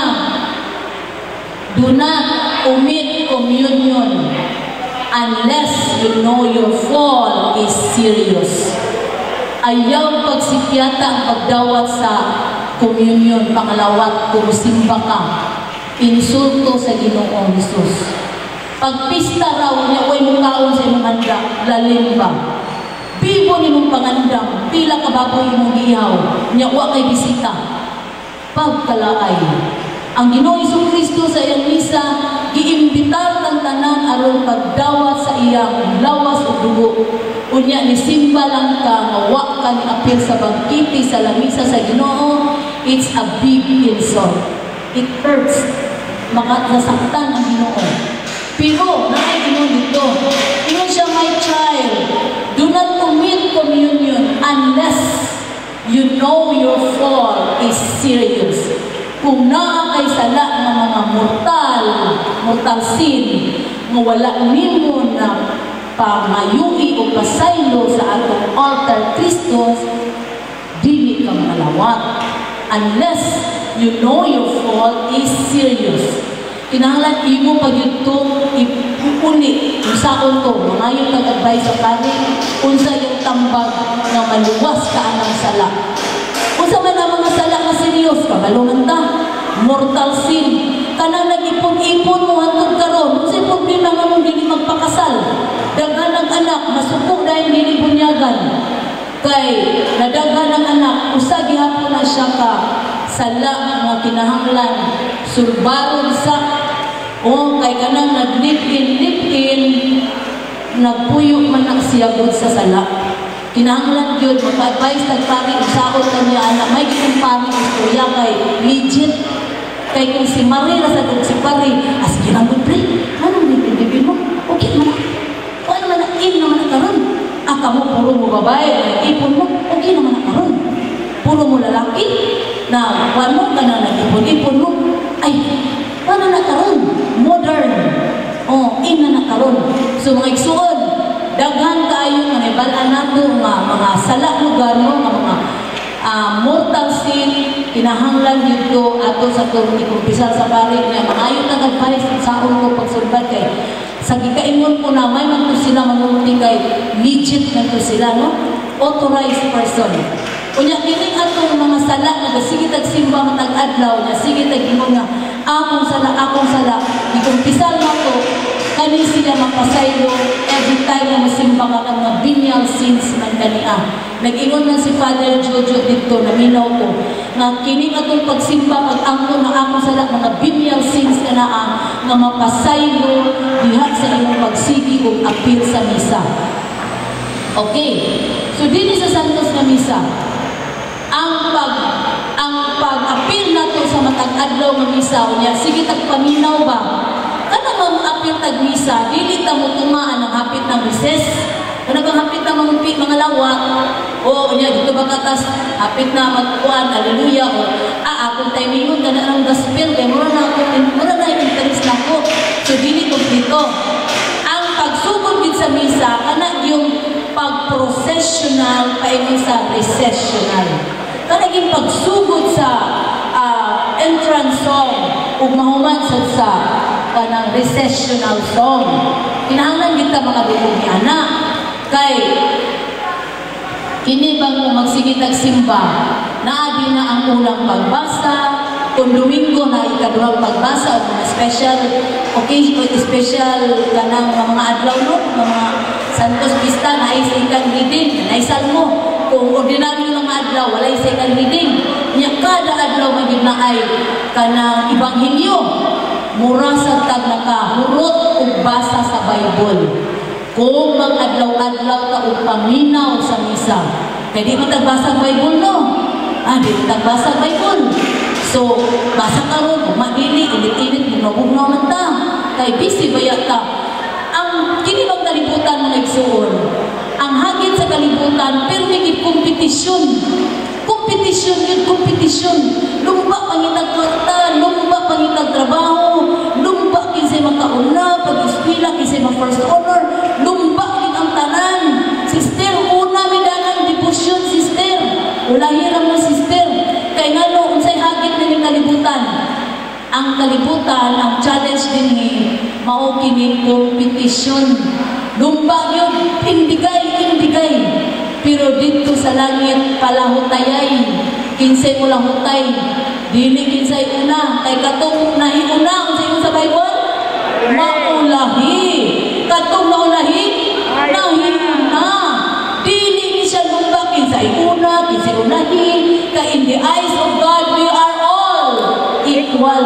Speaker 2: do not omit communion unless you know your fall is serious. Ayaw pagsikyata ang pagdawat sa communion, pangalawat, kung simba ka, insulto sa Ginoong Jesus. Pagpista raw niya, huwag mong kaon sa imong handa, lalim ba? Bibo ni mong pangandam, pila ka baboy mong ihaw, niya huwag kay bisita. Pagkalaay. Ang Ginoong Jesucristo sa iyang misa, giimbitar ng tanan aron pagdawat sa iyang lawas o dugo. Unya ni simba lang ka, mawa ka ni apil sa bangkiti sa lamisa sa Ginoo, it's a big insult. It hurts. Nasaktan ang Ginoo. Pero, nakainom dito. Ingon siya, my child, do not omit communion unless you know your fall is serious. Kung naa kay sala ng mga mortal sin, nga wala nimo na pamayui o pasaylo sa atong altar Kristos, dili ka malawat. Unless you know your fault is serious. Kinahanglan imo pag itong ipuli kung saan to, mangayon kag-advise sa pari, unsa yung tambag na maluwas ka anang sala. Unsa man ang mga sala na serious, kabalungan ta, mortal sin, kanang nag-ipon-ipon mo hantod karon, unsa yung problema nga mong dili magpakasal, daghan ng anak, masuko dahil dili bunyagan, kay nadaghan ng anak, usa gihapon na siya ka sala nga kinahanglan sulbaron sa kay kanang naglip-in nagpuyo man ang siyagod sa sala. Kinahanglan yun, mag-advise nagpari usaon kanya anak, may ginampari istorya kay legit, kay kung si Marie sa si Pari, sige lang good pre, anong nipindibin mo? Okay naman, okay naman naman na karon. Kamu puro mo babae, ipon mo, okay naman na karon. Puro mo lalaki, na kuwan mo, kana nag-ipon mo, ay, paano na karon? Modern. In na karon. So mga igsuon, daghan kaayo nga ibalaan nato mga sala lugar mo, mga mortal sin, kinahanglan dito ato sa kumpisal sa bari, na maayo nag-advise sa ko pagsulbad kay sa gikaingon ko na may man to sila manunti kay legit na to sila, no? Authorized person. Kunya kining atong mga sala nga sige tagsimba matag adlaw na sige tag-ingon nga akong sala gikumpisal na to kani sila mapasaylo every time na masimba ka kang mga venial sins man kania. Nag-ingon man si Father Jojo dito na minaw ko nga kining atong pagsimba pag-angkon na akong sala mga venial sins kanaa nga mapasaylo diha sa imong pagsigi ug apil sa misa. Okay. So dinhi sa Santos nga misa, ang pag-apil nato sa matag adlaw nga misa unya sige tagpaminaw ba kana mag-apil tag misa dili ta mo tumaan ang hapit ng recess kana bang hapit na mga lawak unya dito ba katas hapit na magkuan haleluya akong timingon kana ang gospel kay mura na interest nako so dili kompleto ang pagsugod gid sa misa kana yung pag-processional paingon sa recessional. Kanaging pagsugod sa entrance song ug mahuman sa kanang recessional song. Kinahanglan kita mga dugong ni anak kay kini bang mo magsigit nagsimba naadi na ang unang pagbasa kung Domingo na ikaduhang pagbasa o mga special kanang mga adlaw no mga Santos Pista na ay second reading na isalmo. Kung ordinaryo ng adlaw, walay second reading. Nya kada adlaw maging na ay kanang ebanghelyo. Mura sa tag nakahurot ug basa sa Bible. Kung mag-adlaw-adlaw ka ug paminaw sa misa. Kaya di mo tagbasa Bible no? Di mo tagbasa Bible. So, basa ka ron, madili, init-init, bugnaw man ta. Kaya busy baya ta. Ang kinibang kalibutan mga igsuon, ang hagit sa kalibutan, pero may kompetisyon. Kompetisyon. Lumba pangitag kwarta, lumba pangitag trabaho, lumba kinsay makauna, pag-eskwela kinsay ma-first honor, lumba kin ang tanan. Sister, una may dalang devotion, sister. Ulahiran mo, sister. Kaya nga no, unsay hagit na yung kalibutan. Ang kalibutan, ang challenge din ni mao kini kompetisyon. Lumba yun, indigay. Pero dito sa langit, palahutayay. Kinsay mo lahutay. Dili kinsay una. Kay katong nahiuna, unsay mo sa Bible? Maulahi. Katong naulahi, nahiuna. Dili ni siya lumba, kinsay una, kinsay unahi. Kay in the eyes of God, we are all equal.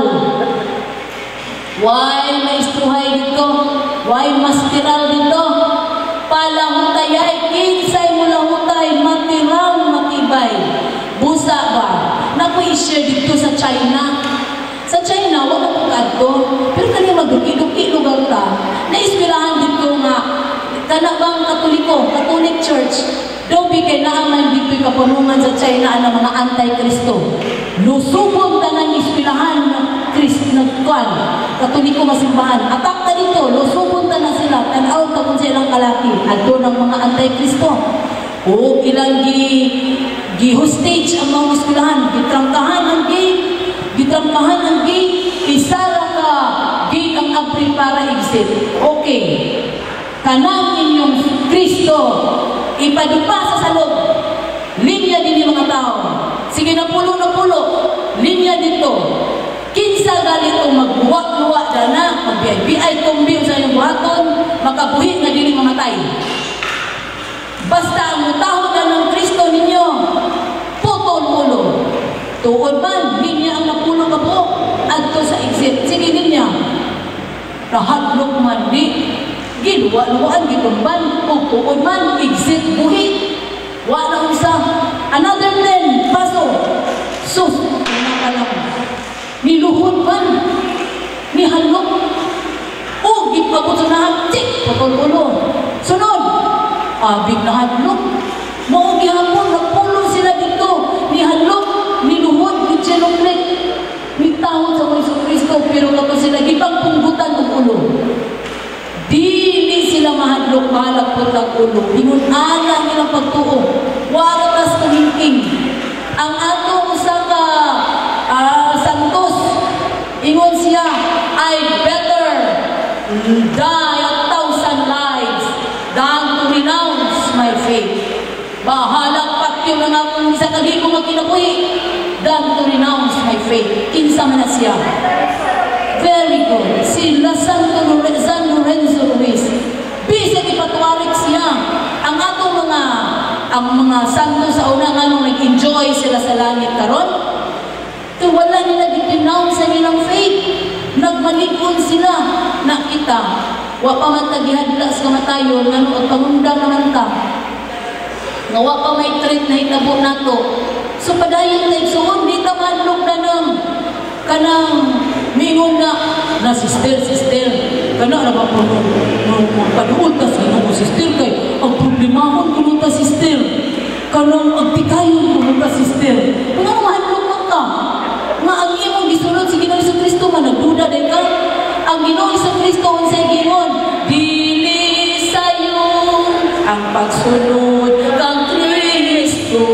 Speaker 2: Why maistruhay dito? Why masteral dito? Palahutayay, kinsay mo lahutay, matirang matibay. Busa ba? Naku i-share dito sa China. Sa China, wala ko kadto. Pero kanya magduki-duki lugar ta. Na-ispirahan dito nga, kanabang Catholic Church, dobi kay naaman dito'y kapunungan sa China ang mga anti-Kristo. Lusubog na ng ispirahan ng Katoliko masimbahan. Atak na dito, lusubog na sila sila, tanaw tapon sa ilang kalaki, adto ng mga anti-Kristo. O ilang gi-hostage ang mga eskwelahan, gitrangkahan ang gate, isara ka, gate ang abri para exit. Okay, kanang inyong Kristo, ipadupa sa salog, linya din yung mga tao. Sige na pulo, linya dito. Kinsa galito magbuwak-luwak dana, mag-BI tumbi sa inyong buhaton, makabuhi na din mamatay. Basta ang mutahon na ng Kristo ninyo, putol ulo. Tuod man, linya ang napulo ka po, adto sa exit. Sige linya. Rahatlok man di, giluwa-luwaan, gitumban, o tuod man, exit buhi. Wala usa. Another 10, paso. Sus, pinakalang. Niluhod man, nihalok. O, gipabot sa nahan, tik, putol ulo. Sunod, abig na hadlok. Mao gihapon, napulo sila dito. Nihalok, niluhod, gitsinoklik. Nitahon sa Kristo Kristo, pero kapag sila gipagpunggutan ng ulo. Dili sila mahadlok, mahalagpot ang ulo. Ingon-ala nilang pagtuo. Waras kumingking. Ang atong sa Santos, ingon siya, I better die 1,000 lives than to renounce my faith. Bahalang patyo na nga kung isa kagi ko magkinabuhi than to renounce my faith. Kinsa man na siya. Very good. Si San Lorenzo Ruiz. Bisag ipatuwarik siya. Ang atong mga santo sa una nga nung nag-enjoy sila sa langit karon. Kaya wala nila dipinaw sa nilang faith. Nagmalikon sila. Nakita. Wa pa man tagihadla sa kamatayon nga nung pangundang naman ta. Nga wa pa may treat na hitabo nato. So padayon na igsuon, di ta madlok na ng kanang mingon na sister, kana na ba po paduol ta sa inong sister kay ang problemahon kuno ta sister, kanang agtikayon kuno ta sister. Kung ang mahadlok ka, nga ang imong gisulod si Ginoo Hesus Kristo man nagduda day ka, ang Ginoo Hesus Kristo unsay gingon, dili sayo ang pagsunod kang Kristo,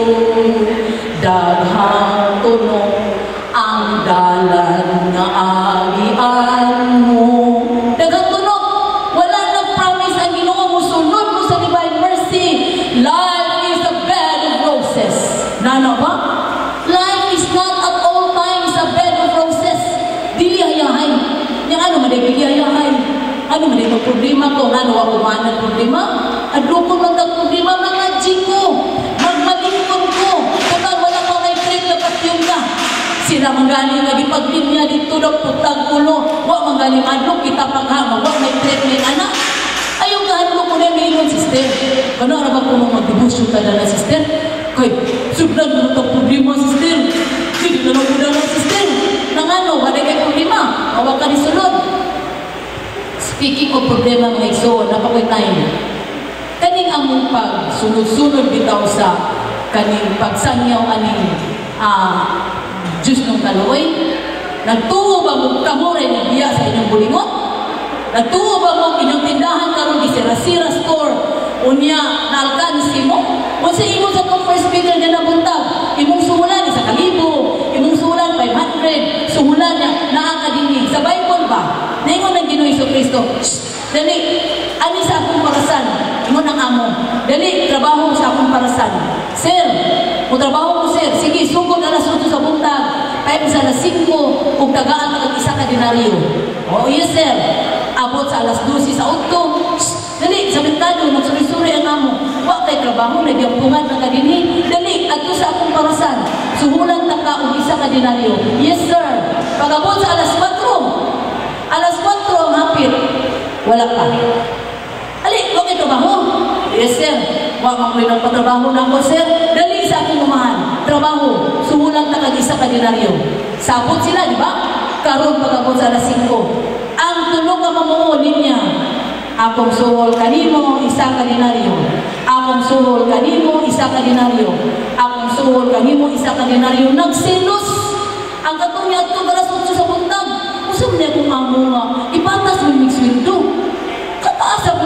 Speaker 2: daghang tunong ang dalan nga agian mo. Daghang tunog, wala nang promise ang Ginoo mo, sunod mo sa divine mercy. Life is a bed of roses. Nana ba? Life is not at all times a bed of roses. Dili hayahay. Yang ano man bigi hayahay. Ano man yung problema ko, ano ako man ang problema? Adlukon man ang problema, mga jiko. Magmalingkon ko. Kaya wala pa may trip na patyong na. Sila manggaling nga gipaglinya dito daw putag ulo. Wa manggaling adlok kita paghama. Wa may treatment anak. Ayaw kahadlok mo na mingon sister. Kano na ba kung mag-debusyon ka na sister? Kay, sublan mo itong problema sister. Sige na lang mo na sister. Nang ano, wala kay problema. Awa ka ni sulod. Speaking of problema mga igsoon, napakoy time. Kaning among pag-sunod-sunod bitaw sa kaning pagsangyaw aning Diyos ng kaloy. Nagtuo ba mo kamoray na biya sa inyong bulingon? Nagtuo ba mo inyong tindahan karon gisira-sira store? Unya na-alkansi mo? O sa imong sa itong first speaker na nabuntag, imong suhulan sa 1,000, imong suhulan 500, suhulan niya nakakadinig. Sa Bible ba? Naingon ng Ginoo Hesus Kristo, dali, ani sa akong parasan, ingon ang amo, dali, trabaho sa akong parasan. Sir, kung trabaho ko sir, sige, sugod alas 8 sa buntag, kahit sa alas 5, kung tagaan ka isa ka dinaryo. Oh yes sir, abot sa alas 12 sa 8, dali, sa bintado, magsuri-suri ang amo, wak kay trabaho, nagyampungan na kadini, dali, ato sa akong parasan, suhulan na ka, isa ka dinaryo. Yes sir, pag-abot sa alas 4 ang hapit, wala ka. Ali, wak kay trabaho. Yes sir, wak makoy ng patrabaho na ako sir, dali sa akong umahan, trabaho, suhulan na kag-isa ka dinaryo. Sabot sila, di ba? Karon pag-abot sa alas 5. Ang tulog ka mamuulin niya, akong suhol kanimo, isa ka dinaryo. Akong suhol kanimo, isa ka dinaryo. Akong suhol kanimo, isa ka dinaryo. Nagselos. Ang katong niya ito, alas 8 sa buntag. Usap niya kung amo nga, ipatas mo mix window. Kataas sa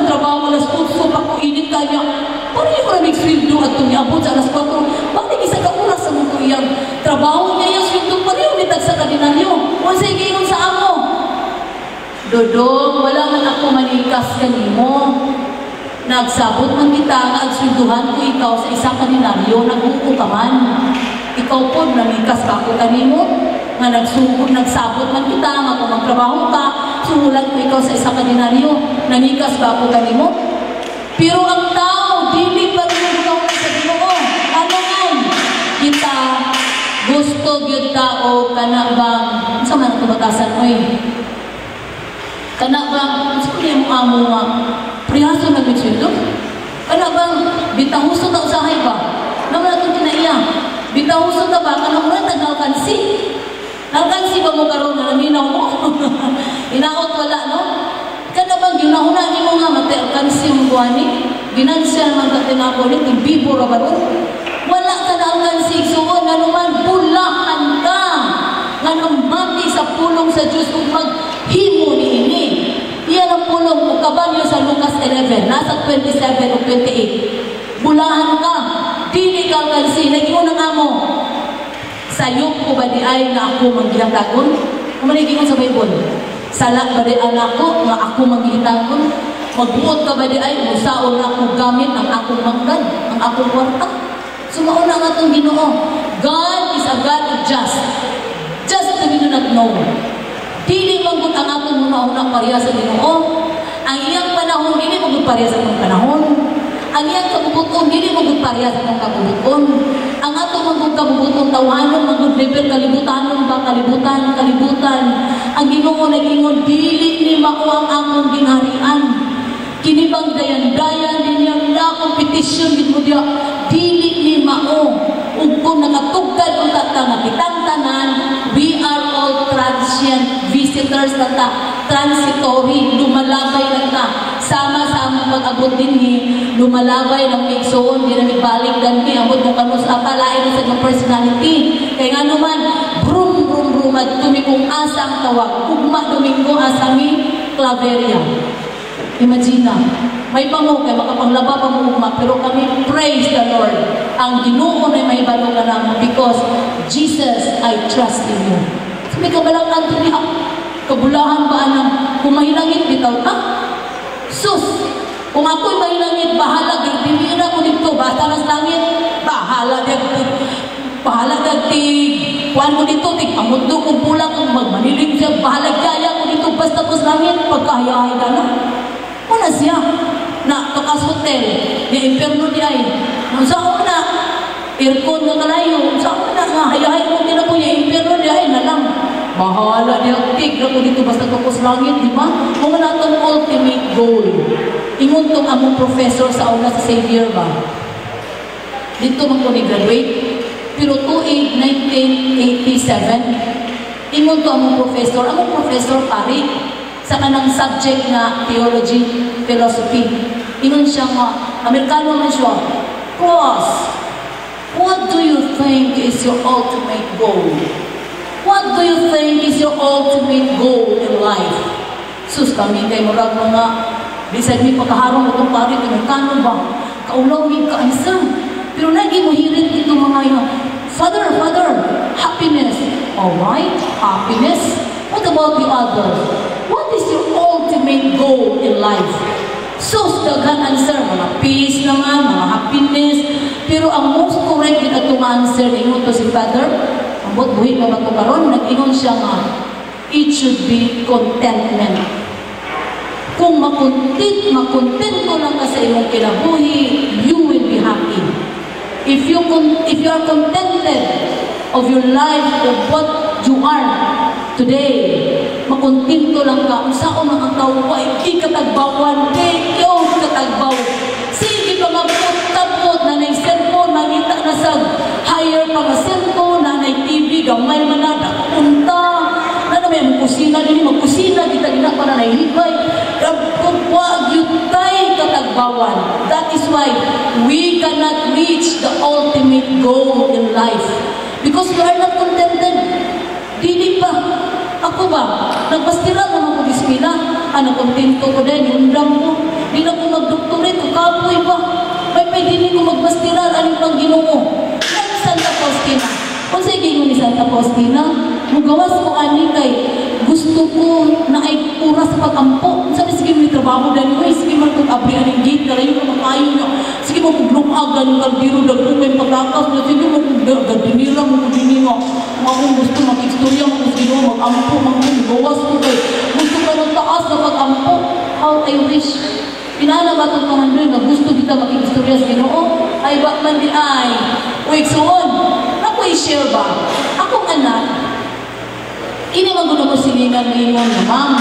Speaker 2: niya, paano yung maraming sweldo at tumiabot sa alas 4? Bakit isa ka oras sa mundo iyang trabaho niya yung sweldo pa rin umitag sa kadinaryo? Kung sa igayon sa amo, Dodong, wala man ako manikas kanimo. Nagsabot man kita nga agswelduhan ko ikaw sa isa kadinaryo, nag-uko ka man. Ikaw po, namikas ka ko kanimo, nga nagsabot man kita, nga kung magtrabaho ka, sumulat ko ikaw sa isa kadinaryo, namikas ba ako kanimo? Pero ang tao, dili pa rin ikaw sa Ginoo. Ano man? Kita, gusto gyud tao, kana bang, sa man ito batasan mo kana bang, gusto niya mo amo nga, prihaso na bigsweldo? Kana bang, bitahuso na usahay ba? Naman itong kinaiya. Bitahuso na ba? Kana mo na tagnalkansi? Nalkansi ba mo karoon na naminaw mo? Inaot wala, no? Kana bang, ginahuna ni mo nga, mati-alkansi mo buwani? Ginansya naman ka tinapolit, yung bibo ra ba ron? Wala ka na alkansi, suon na naman, bulahan ka! Nga nang mati sa pulong sa Diyos kung maghimo ni ini. Iyan ang pulong mo, kabanyo sa Lucas 11, nasa 27 o 28. Bulahan ka, dili ka alkansi, nag-iwan ng amo. Sayok ko ba di ay na ako manggihatagon? Kumanigin sa Bible. Salak ba di anak ko nga ako manggihatagon? Magbuot ka ba di ay musaon na ako gamit ang akong manggan, ang akong kwarta? Sumaon na nga itong Ginoo. God is a God of just. Just that we do not know. Dili magbut ang atong una-unang pareha sa Ginoo. Ang iyang panahon, dili magbut pareha sa atong panahon. Ang iyang kabubuton, dili magbut pareha sa atong kabubuton. Ang atong magbut kabubuton, tawanon, magbut level, kalibutanon ba, kalibutan. Ang Ginoo nag-ingon, dili ni mao ang among ginharian. Kinibang dayan-dayan, ninyang na kompetisyon, gitmudya, dili ni mao. Ug kung nakatugkad ang tatang kitang tanan, we are all transient visitors na transitory, lumalabay lang ta. Sama-sama pag-abot din lumalabay ng migsoon, di na nagbalik dan abot mo kanus apalain sa ng personality. Kaya nga naman, brum at tumikong asang tawag, ugma Domingo asami Claveria. Imagine may pango kay makapanglaba pa mo ugma, pero kami praise the Lord. Ang Ginoo na may balo ka naman because Jesus, I trust in you. So may kabalangan to niya, kabulahan ba anang kumahilangit bitaw ta? Sus, kung ako'y mahilangit, bahala, dili na ko dito, basta nas langit, bahala dagtig, kuhan mo dito, tigpamundo kong pulang, magmanilig siya, bahala kaya ko dito, basta kus langit, pagkahayahay ka na. Una siya, na tokas hotel, ni imperno di ay, nung sa una, aircon na kalayo, sa una nga, hayahay mo din ako, yung imperno di ay, nalang, bahala di tig ako dito, basta tokas langit, di ba? Kung na itong ultimate goal, ingon tong among professor sa una sa Xavier ba? Dito man ko ni-graduate, pero tuig 1987, ingon to among professor pari, sa kanang subject na theology, philosophy. Ingon siya nga, Amerikano man siya, Cross, what do you think is your ultimate goal? What do you think is your ultimate goal in life? Sus, kami kay murag mga, bisan mi pagkaharong itong pari, Amerikano ba? Kaulawin ka, answer. Pero lagi mo hirit ito mga yun. Father, happiness. Alright, happiness. What about the others? What is your ultimate goal in life? So, daghan answer, mga peace naman, mga happiness. Pero ang most correct din atong answer, ingon to si Father, ang buhi pa ba ito karon, nag-ingon siya nga, it should be contentment. Kung makontento lang ka sa imong kinabuhi, you will be happy. If you are contented of your life, of what you are today, makontento lang ka, usaon ang tao ko ay ikatagbawan, kayo katagbaw. Sige pa magpot na na cellphone, nakita na sa higher pa na cellphone, na na TV, gamay man na, punta, na may magkusina din, magkusina, kita din ako na nahihibay, wag yung tay katagbawan. That is why we cannot reach the ultimate goal in life. Because we are not contented. Dili pa. Ako ba? Nagpastira naman ko dispila. Kontento ko din. Yung dam ko. Di na ko mag-doctorate. Kapoy ba? kaning pang Ginoo. Ay Santa Faustina. Kung sa gingon ni Santa Faustina, mugawas ko ani kay gusto ko na ay oras sa pag-ampo. Sabi, sige may trabaho dahil ko, sige man kung abri aning gate, kalayo na makayo niya. Sige mo kung lumagan, kaldiro, dagpumay pagkakas, na sige mo kung gadinira mo kung dinira. Kung gusto mag-istorya mo, kung sige mo mag-ampo, magawas ko kay gusto ka ng taas na pag-ampo. How I wish. Pinala ba itong mga doon na gusto kita mag-istorya sa Ginoo? Ay, bakman di ay. Uy, soon, share ba? Akong anak, ini magulo ko silingan ngayon na, Ma'am,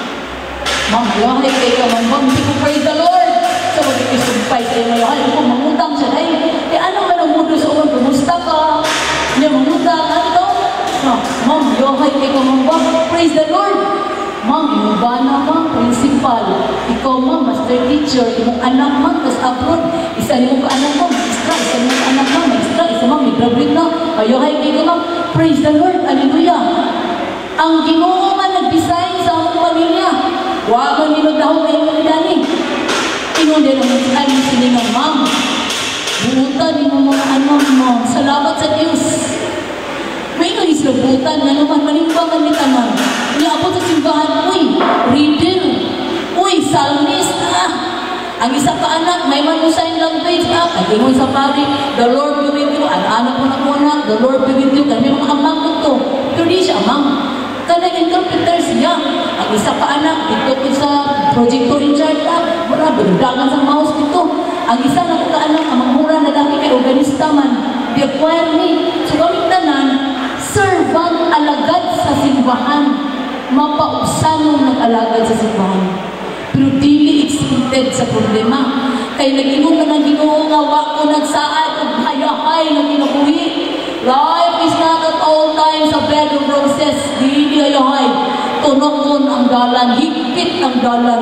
Speaker 2: yahay kay ka man, Ma'am, hindi ko praise the Lord. So, mag-isumpay kayo na yahay, kung mangutang siya, ay, ano man ang mundo sa uwan, kumusta ka? Niya mangutang, ano ito? Ma'am, yahay kay ka man, Ma'am, praise the Lord. Ma'am, yung ba na, Ma'am, principal, ikaw, Ma'am, master teacher, imong anak, Ma'am, tas abroad, isa niyo ka anak, Ma'am, isa niyo ka anak, Ma'am, isa, Ma'am, may graduate na, ayahay kay ka, Ma'am, praise the Lord, hallelujah. Ang Ginoo man nag-design sa among pamilya, wagan ni magdahon kayo mga dani. Ingon din ang ay siningan, Ma'am, buutan ni mo mga anak, Ma'am, salamat sa Diyos. May nagislabutan na naman, manimbangan ni tanan. Niabot sa simbahan, uy, reader, uy, psalmist, ang isa ka anak, may manusign language, katingon sa pari, the Lord be with you, anak mo na muna, the Lord be with you, kami mga amang ito. Pero di siya amang. Kanang interpreter siya. Ang isa ka anak, dito ko sa projector in charge, wala, berdagan sa mouse dito. Ang isa na ka anak, amang mura na dami kay organista man, di acquire me. So kami tanan, servant alagad sa simbahan, mapausanong nag-alagad sa simbahan. Pero dili expected sa problema. Kaya nag-inong ka ng Ginoo nga wako nagsaad o hayahay na kinabuhi. Life is not at all times a bed of roses. Dili hayahay. Tunokon ang dalan, higpit ang dalan.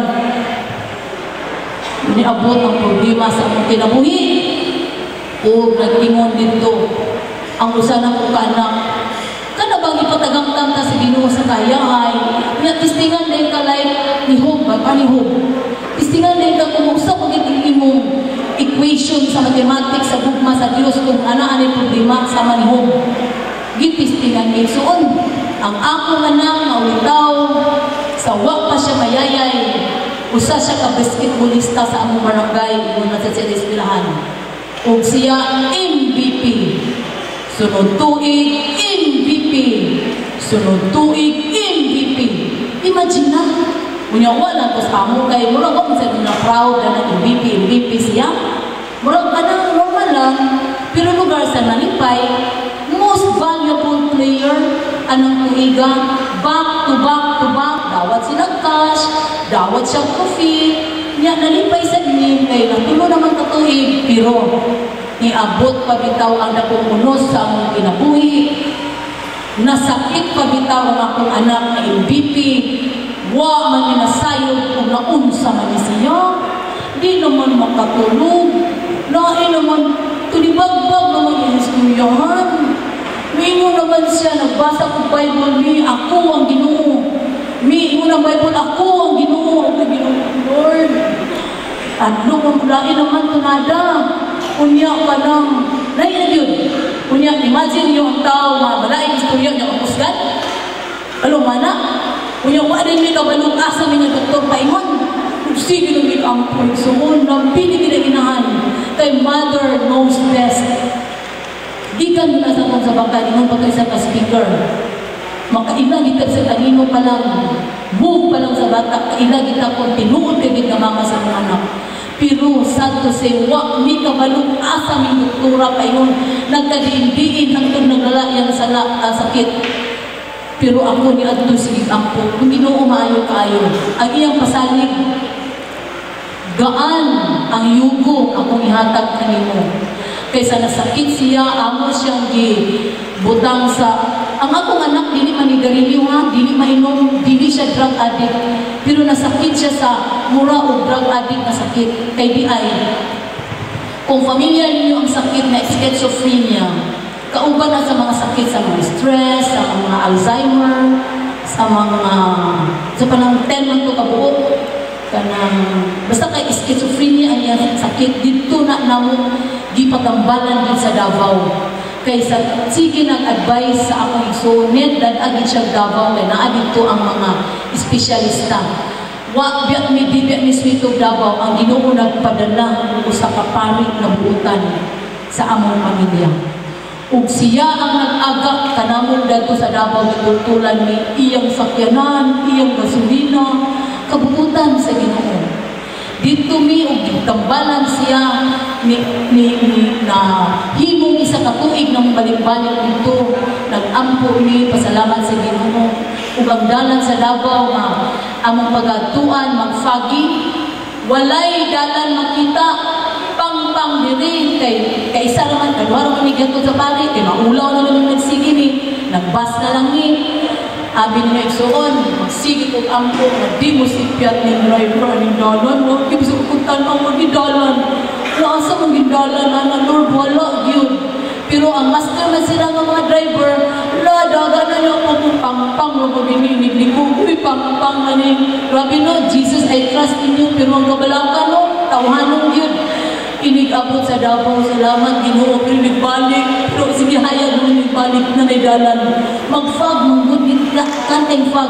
Speaker 2: Iniabot ang problema sa among kinabuhi. O nag-ingon dito ang usa na kong kaanak. Kana bang ipatagamtam ta sa Ginoo sa kayahay? Nga tistingan din ka like ni Hope, panihog. Tistingan din ka kung usa pag imong equation sa mathematics sa gugma sa Dios kung ana ani problema sa manihog. Gitistingan ni suon. Ang akong anak nga ulitaw sa wa pa siya mayayay. Usa siya ka basketballista sa among barangay kung nasa siya eskwelahan. Ug siya MVP. Sunod tuig MVP. Sunod tuig MVP. Imagine na. Munya wala to sa amo kay mura ko sa na proud na MVP siya. Mura ka na normal lang. Pero lugar sa nalipay, most valuable player anong tuiga, back to back. Dawat silang cash, dawat siyang coffee. Niya nalipay sa nim kay natulo naman katuig. Pero niabot pa bitaw ang napupunos sa among kinabuhi. Nasakit pa bitaw ang akong anak na MVP. Wa man ninasayod kung naunsa man siya. Di naman makatulog. Lain naman, tulibagbag naman yung istoryahan. Mingo naman siya, nagbasa ko Bible, mi, ako ang Ginoo. Mi, ingo ng Bible, ako ang Ginoo. Ako ang Ginoo, Lord. At nung lain naman tunada, unya ka lang. Lain na yun. Unya, imagine yung tao, malaing istorya niya kapusgan. Alam mana? Unya, wala din ka balong asa mga doktor paingon. Sige nung ginampoy. So, nampili kinaginahan. Kay mother knows best. Di ka nila sa kong sa baka, ingon pa kayo sa ka-speaker. Makaila kita sa kanino pa lang. Move pa lang sa bata. Kaila kita kung tinuod ka kita mama sa mga anak. Pero, sad to say, wak mi ka balong asa mi doktora paingon. Nagkadiin-diin hangtod naglalayan sa sakit. Pero ako ni Adto sige ako, kung Ginoo maayo kayo, ang iyang pasalig, gaan ang yugo akong ihatag kanimo. Kaysa nasakit siya, amo siyang gibutang sa, ang akong anak, dili manigarilyo ha, dili mainom, dili siya drug addict. Pero nasakit siya sa mura o drug addict na sakit. Kay di ay, kung familiar ninyo ang sakit na schizophrenia, kauban na sa mga sakit, sa mga stress, sa mga Alzheimer, sa panang 10 man ito kabuot, basta kay schizophrenia ang iyang sakit, dito na namo gipatambalan din sa Davao. Kaysa sige nag-advise sa akong isunit dan agad siyang Davao kay naa dito ang mga espesyalista. Wa biyak mi Swito Davao ang Ginoo nagpadala usa ka pari nga buutan sa among pamilya. Ug siya ang nag-agak kanamon dadto sa Davao gitultulan ni iyang sakyanan, iyang gasolina, kabuutan sa Ginoo. Dito mi ug gitambalan siya na himong isa ka tuig nang balik-balik dito. Nag-ampo mi pasalamat sa Ginoo ug ang dalan sa Davao nga among pagatuan magfagi walay dalan makita pang diri kay isa naman kadwar man ni gato sa pari kay maulaw na naman nagsige ni nagbas na lang ni abi ni igsuon magsige kog ampo na di mo sipyat ni driver ni dalan mo kibso kog tan-aw mo ni dalan wala sa mga dalan na Lord wala gyud pero ang master na sila ng mga driver la daga na niya kung pang mo bininig ni ko uy pang na ni grabe no Jesus I trust in you pero ang kabalaka no tawhanong gyud inigabot sa Davao, salamat Ginoo pero balik pero sige hayag mo balik na may dalan magfag manggudit kanteng fag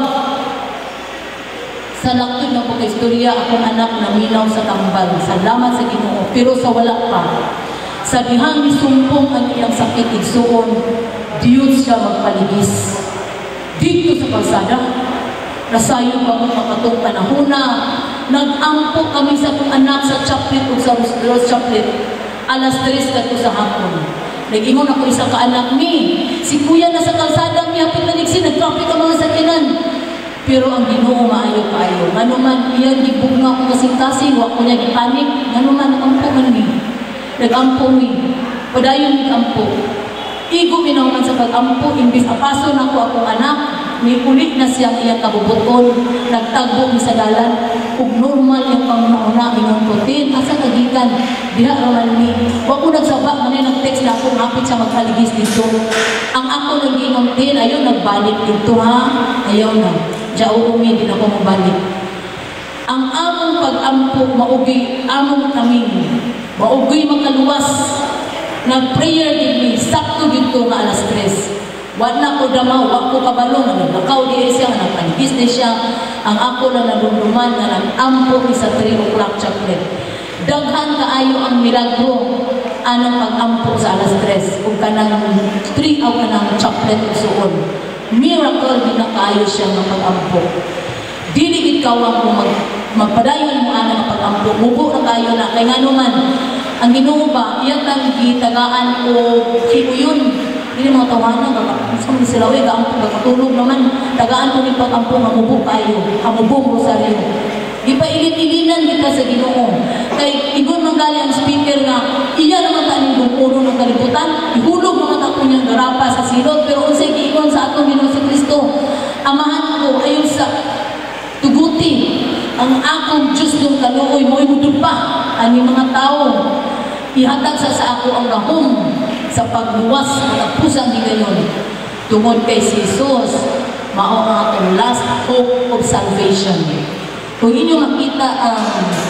Speaker 2: sa laktod ng pagkaistorya akong anak na minaw sa tambal salamat sa Ginoo pero sa wala pa sa dihang isumpong ang iyang sakit igsuon Diyos siya magpaligis dito sa kalsada nasayon pa mo makatong panahon na nag-ampo kami sa kong anak sa chaplet o sa Rose Chaplet alas 3 kato sa hapon nag-ingon ako isang kaanak ni si kuya na sa kalsada mi hapit maligsin nag-traffic ang mga sakyanan pero ang Ginoo maayo kaayo ngano man iyang gibugna ko kasing-kasing wa ko niya gipanik ngano man ampo man mi nag-ampo mi padayon nag-ampo igo minaw sa pag-ampo imbis apaso na ko akong anak ni ulit na siyang iyang kabubuton nagtagbo ni sa dalan ug normal yung panguna ingon ko tin asa kagikan diha raman ni wa ko nagsaba man nang text na ako hapit sa magkaligis dito ang ako nag-ingon tin ayo nagbalik dito ha ayaw na jao umi din ako mabalik ang among pag-ampo maugi among kami maugi makaluwas nag-prayer din mi sakto dito nga alas 3 wala ko damaw, wala ko kabalo na naglakaw di siya, nagpaligis na siya ang ako na naluluman na nag-ampo sa 3 o'clock chaplet daghan kaayo ang milagro anong pag-ampo sa alas 3 kung kanang 3 o kanang chaplet suon miracle din na kaayo siya ng pag-ampo dili ikaw ang magpadayon mo anong pag-ampo mubo na kayo na kay nga naman ang Ginoo ba iyang gitagaan o hiuyon hindi mga tawanan, kung sila ay kakatulog naman, tagaan ko ni pag-ampo, hamubog kayo, hamubog rosaryo. Di pa ilit-ilinan kita sa Ginoo. Kay igon manggali ang speaker nga, iya naman taning bukuro ng kalibutan, ihulog naman ako niyang garapa sa silot, pero unsay giingon sa atong Ginoo si Kristo, amahan ko, ayon sa tuguti, ang akong Diyos ng kaluoy, mo'y mudod pa, ang mga tao, ihatag sa ako ang gahom, sa pagluwas matapusan di gayon tungod kay si Jesus mao ang atong last hope of salvation kung inyo makita ang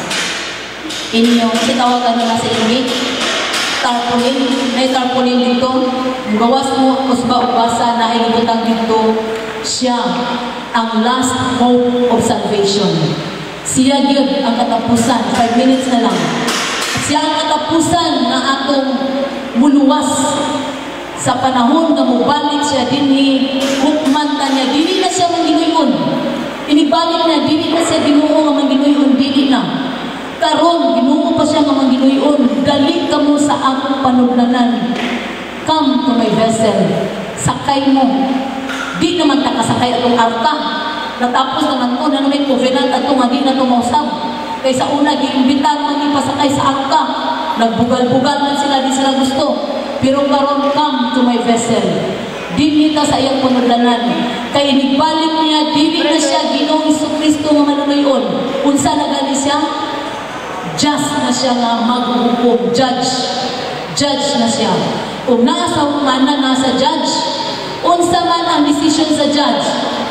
Speaker 2: inyong titawagan na sa inyo tarpaulin may tarpaulin dito gawas mo usba ubasa na ay ibutang dito siya ang last hope of salvation siya yun ang katapusan 5 minutes na lang siya ang katapusan na atong muluwas sa panahon na mubalik siya dinhi hukman niya dili na siya manginuyon inibalik na dili na siya Ginoo nga manginuyon dili na karon Ginoo pa siya nga manginuyon dali ka mo sa akong panugnanan come to my vessel sakay mo di naman ta kasakay atong arka natapos naman ko na may covenant ato nga di na tumausab kaysa una giimbitan man ipasakay sa arka nagbugal-bugal man sila di sila gusto pero karon come to my vessel dili ta sa iyang panudlanan kay inigbalik niya dili na siya Ginoong Jesucristo nga manunuyon unsa na gani siya just na siya nga maghukom judge na siya kung nasa hukuman nasa judge unsa man ang decision sa judge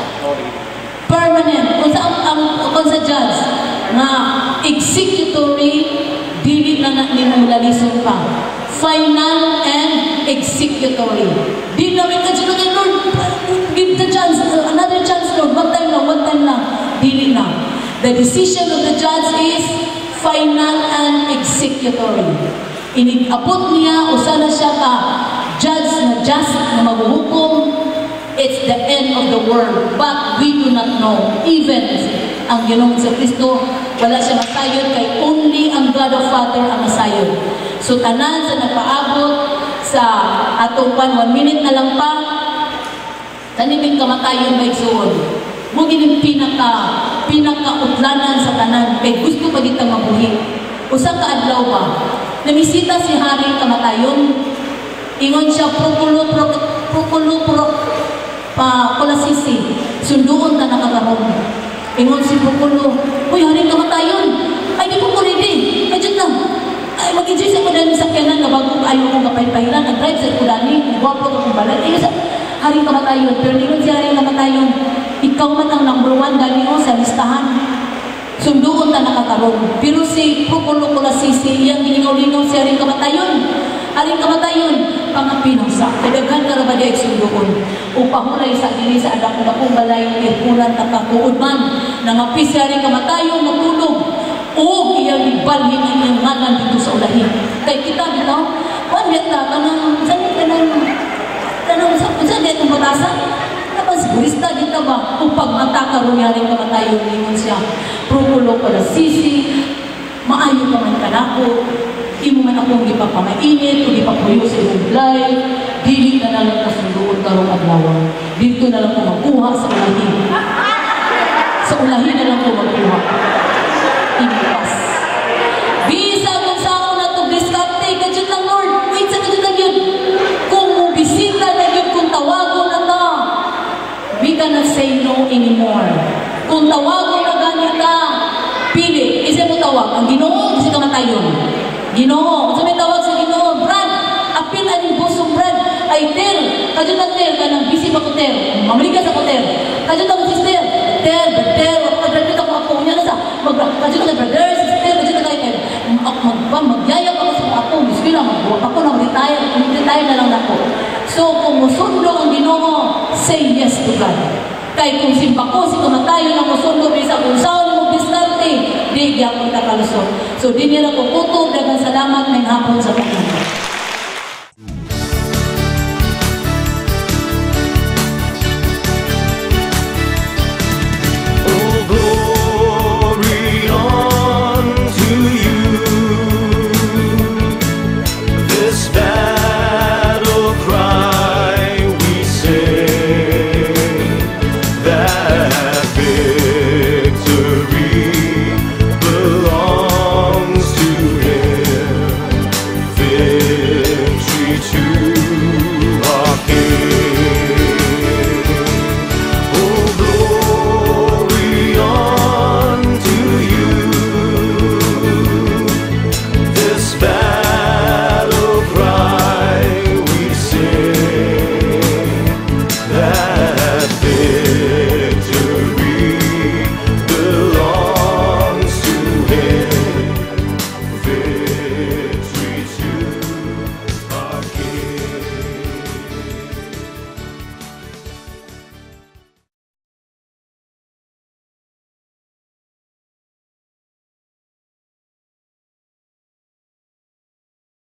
Speaker 2: permanent unsa ang sa judge nga executory dili na ninulalisod pa final and executory. Di namin ka dyan, Lord, give the chance, another chance, Lord, one time lang, dili na. The decision of the judge is final and executory. Inigabot niya, o sana siya ka, judge na just na maghuhukom, it's the end of the world. But we do not know. Even ang Ginoong Kristo, wala siya masayod, kay only ang God of Father ang masayod. So tanan sa nagpaabot sa atong 1 minute na lang pa, taniming kamatayon ba igsuon. Mugin yung pinaka-utlanan sa tanan, kay gusto pa kitang mabuhi. Usang kaadlaw ba, namisita si Haring Kamatayon, ingon siya, Kulasisi, sunduon na nakakaroon. Ingon si Prokulo, uy, Haring Kamatayon, ay di po ko ready, ay dyan lang. Ay, mag-enjoy sa kudani sa kyanan na bago ayaw kong kapay-pahilan, nag-drive sa kudani, guwapo ka kong balan. Ay, Haring Kamatayon, pero ingon si Haring Kamatayon, ikaw man ang number 1 dali o sa listahan. Sunduon na nakakaroon. Pero si Prokulo Kulasisi, iyang gilingaw-lingaw si Haring Kamatayon. Haring Kamatayon, pangapinangsa. Kadaghan ka na ba diya sunduon? Upahulay sa dili sa adak na kong balay, irkulan at katuod man. Nangapi si Haring Kamatayon, natulog. O iyang ibalhin ang iyang ngalan dito sa ulahin. Kaya kita dito, pamit na ka ng, saan itong batasan? Sigurista dito ba? Upag matakaroon Haring Kamatayon, ingon siya. Prokulo Kulasisi, maayo ka man kanako, imo man akong ipapamainit, o ipapuyo sa iyong bulay, dili na lang kasunduon karong adlaw. Dito na lang ko magkuha sa ulahin. Sa ulahin na lang ko magkuha. Imipas. Bisa kung saan na ito, diskarte, kadyan lang Lord, wait sa kadyan lang yun. Kung mubisita na yun, kung tawago na ta, we cannot say no anymore. Kung tawago na ganita, pili. Isa mo tawag. Ang Ginoo, kasi Kamatayon. Ginoo. Kasi may tawag sa Ginoo. Brad, apil aning busong Brad. Ay, Ter. Kadyo na Ter. Kanang busy pa ko Ter. Mamaligas ako Ter. Kadyo na ko sister. Ter, Ter. Kadyo na ako niya na sa. Kadyo na brother, sister. Kadyo na kayo. Magyayap ako sa ako. Gusto lang. Magbuwap ako na retire. Retire na lang ako. So, kung musundo ang Ginoo, say yes to God. Kaya kung simpa ko, si Kamatayon ang musundo, bisa kung saan mo diskarte, di gyapon ka kalusot. So, di nila ko kuto, dagang salamat, may hapon sa Panginoon.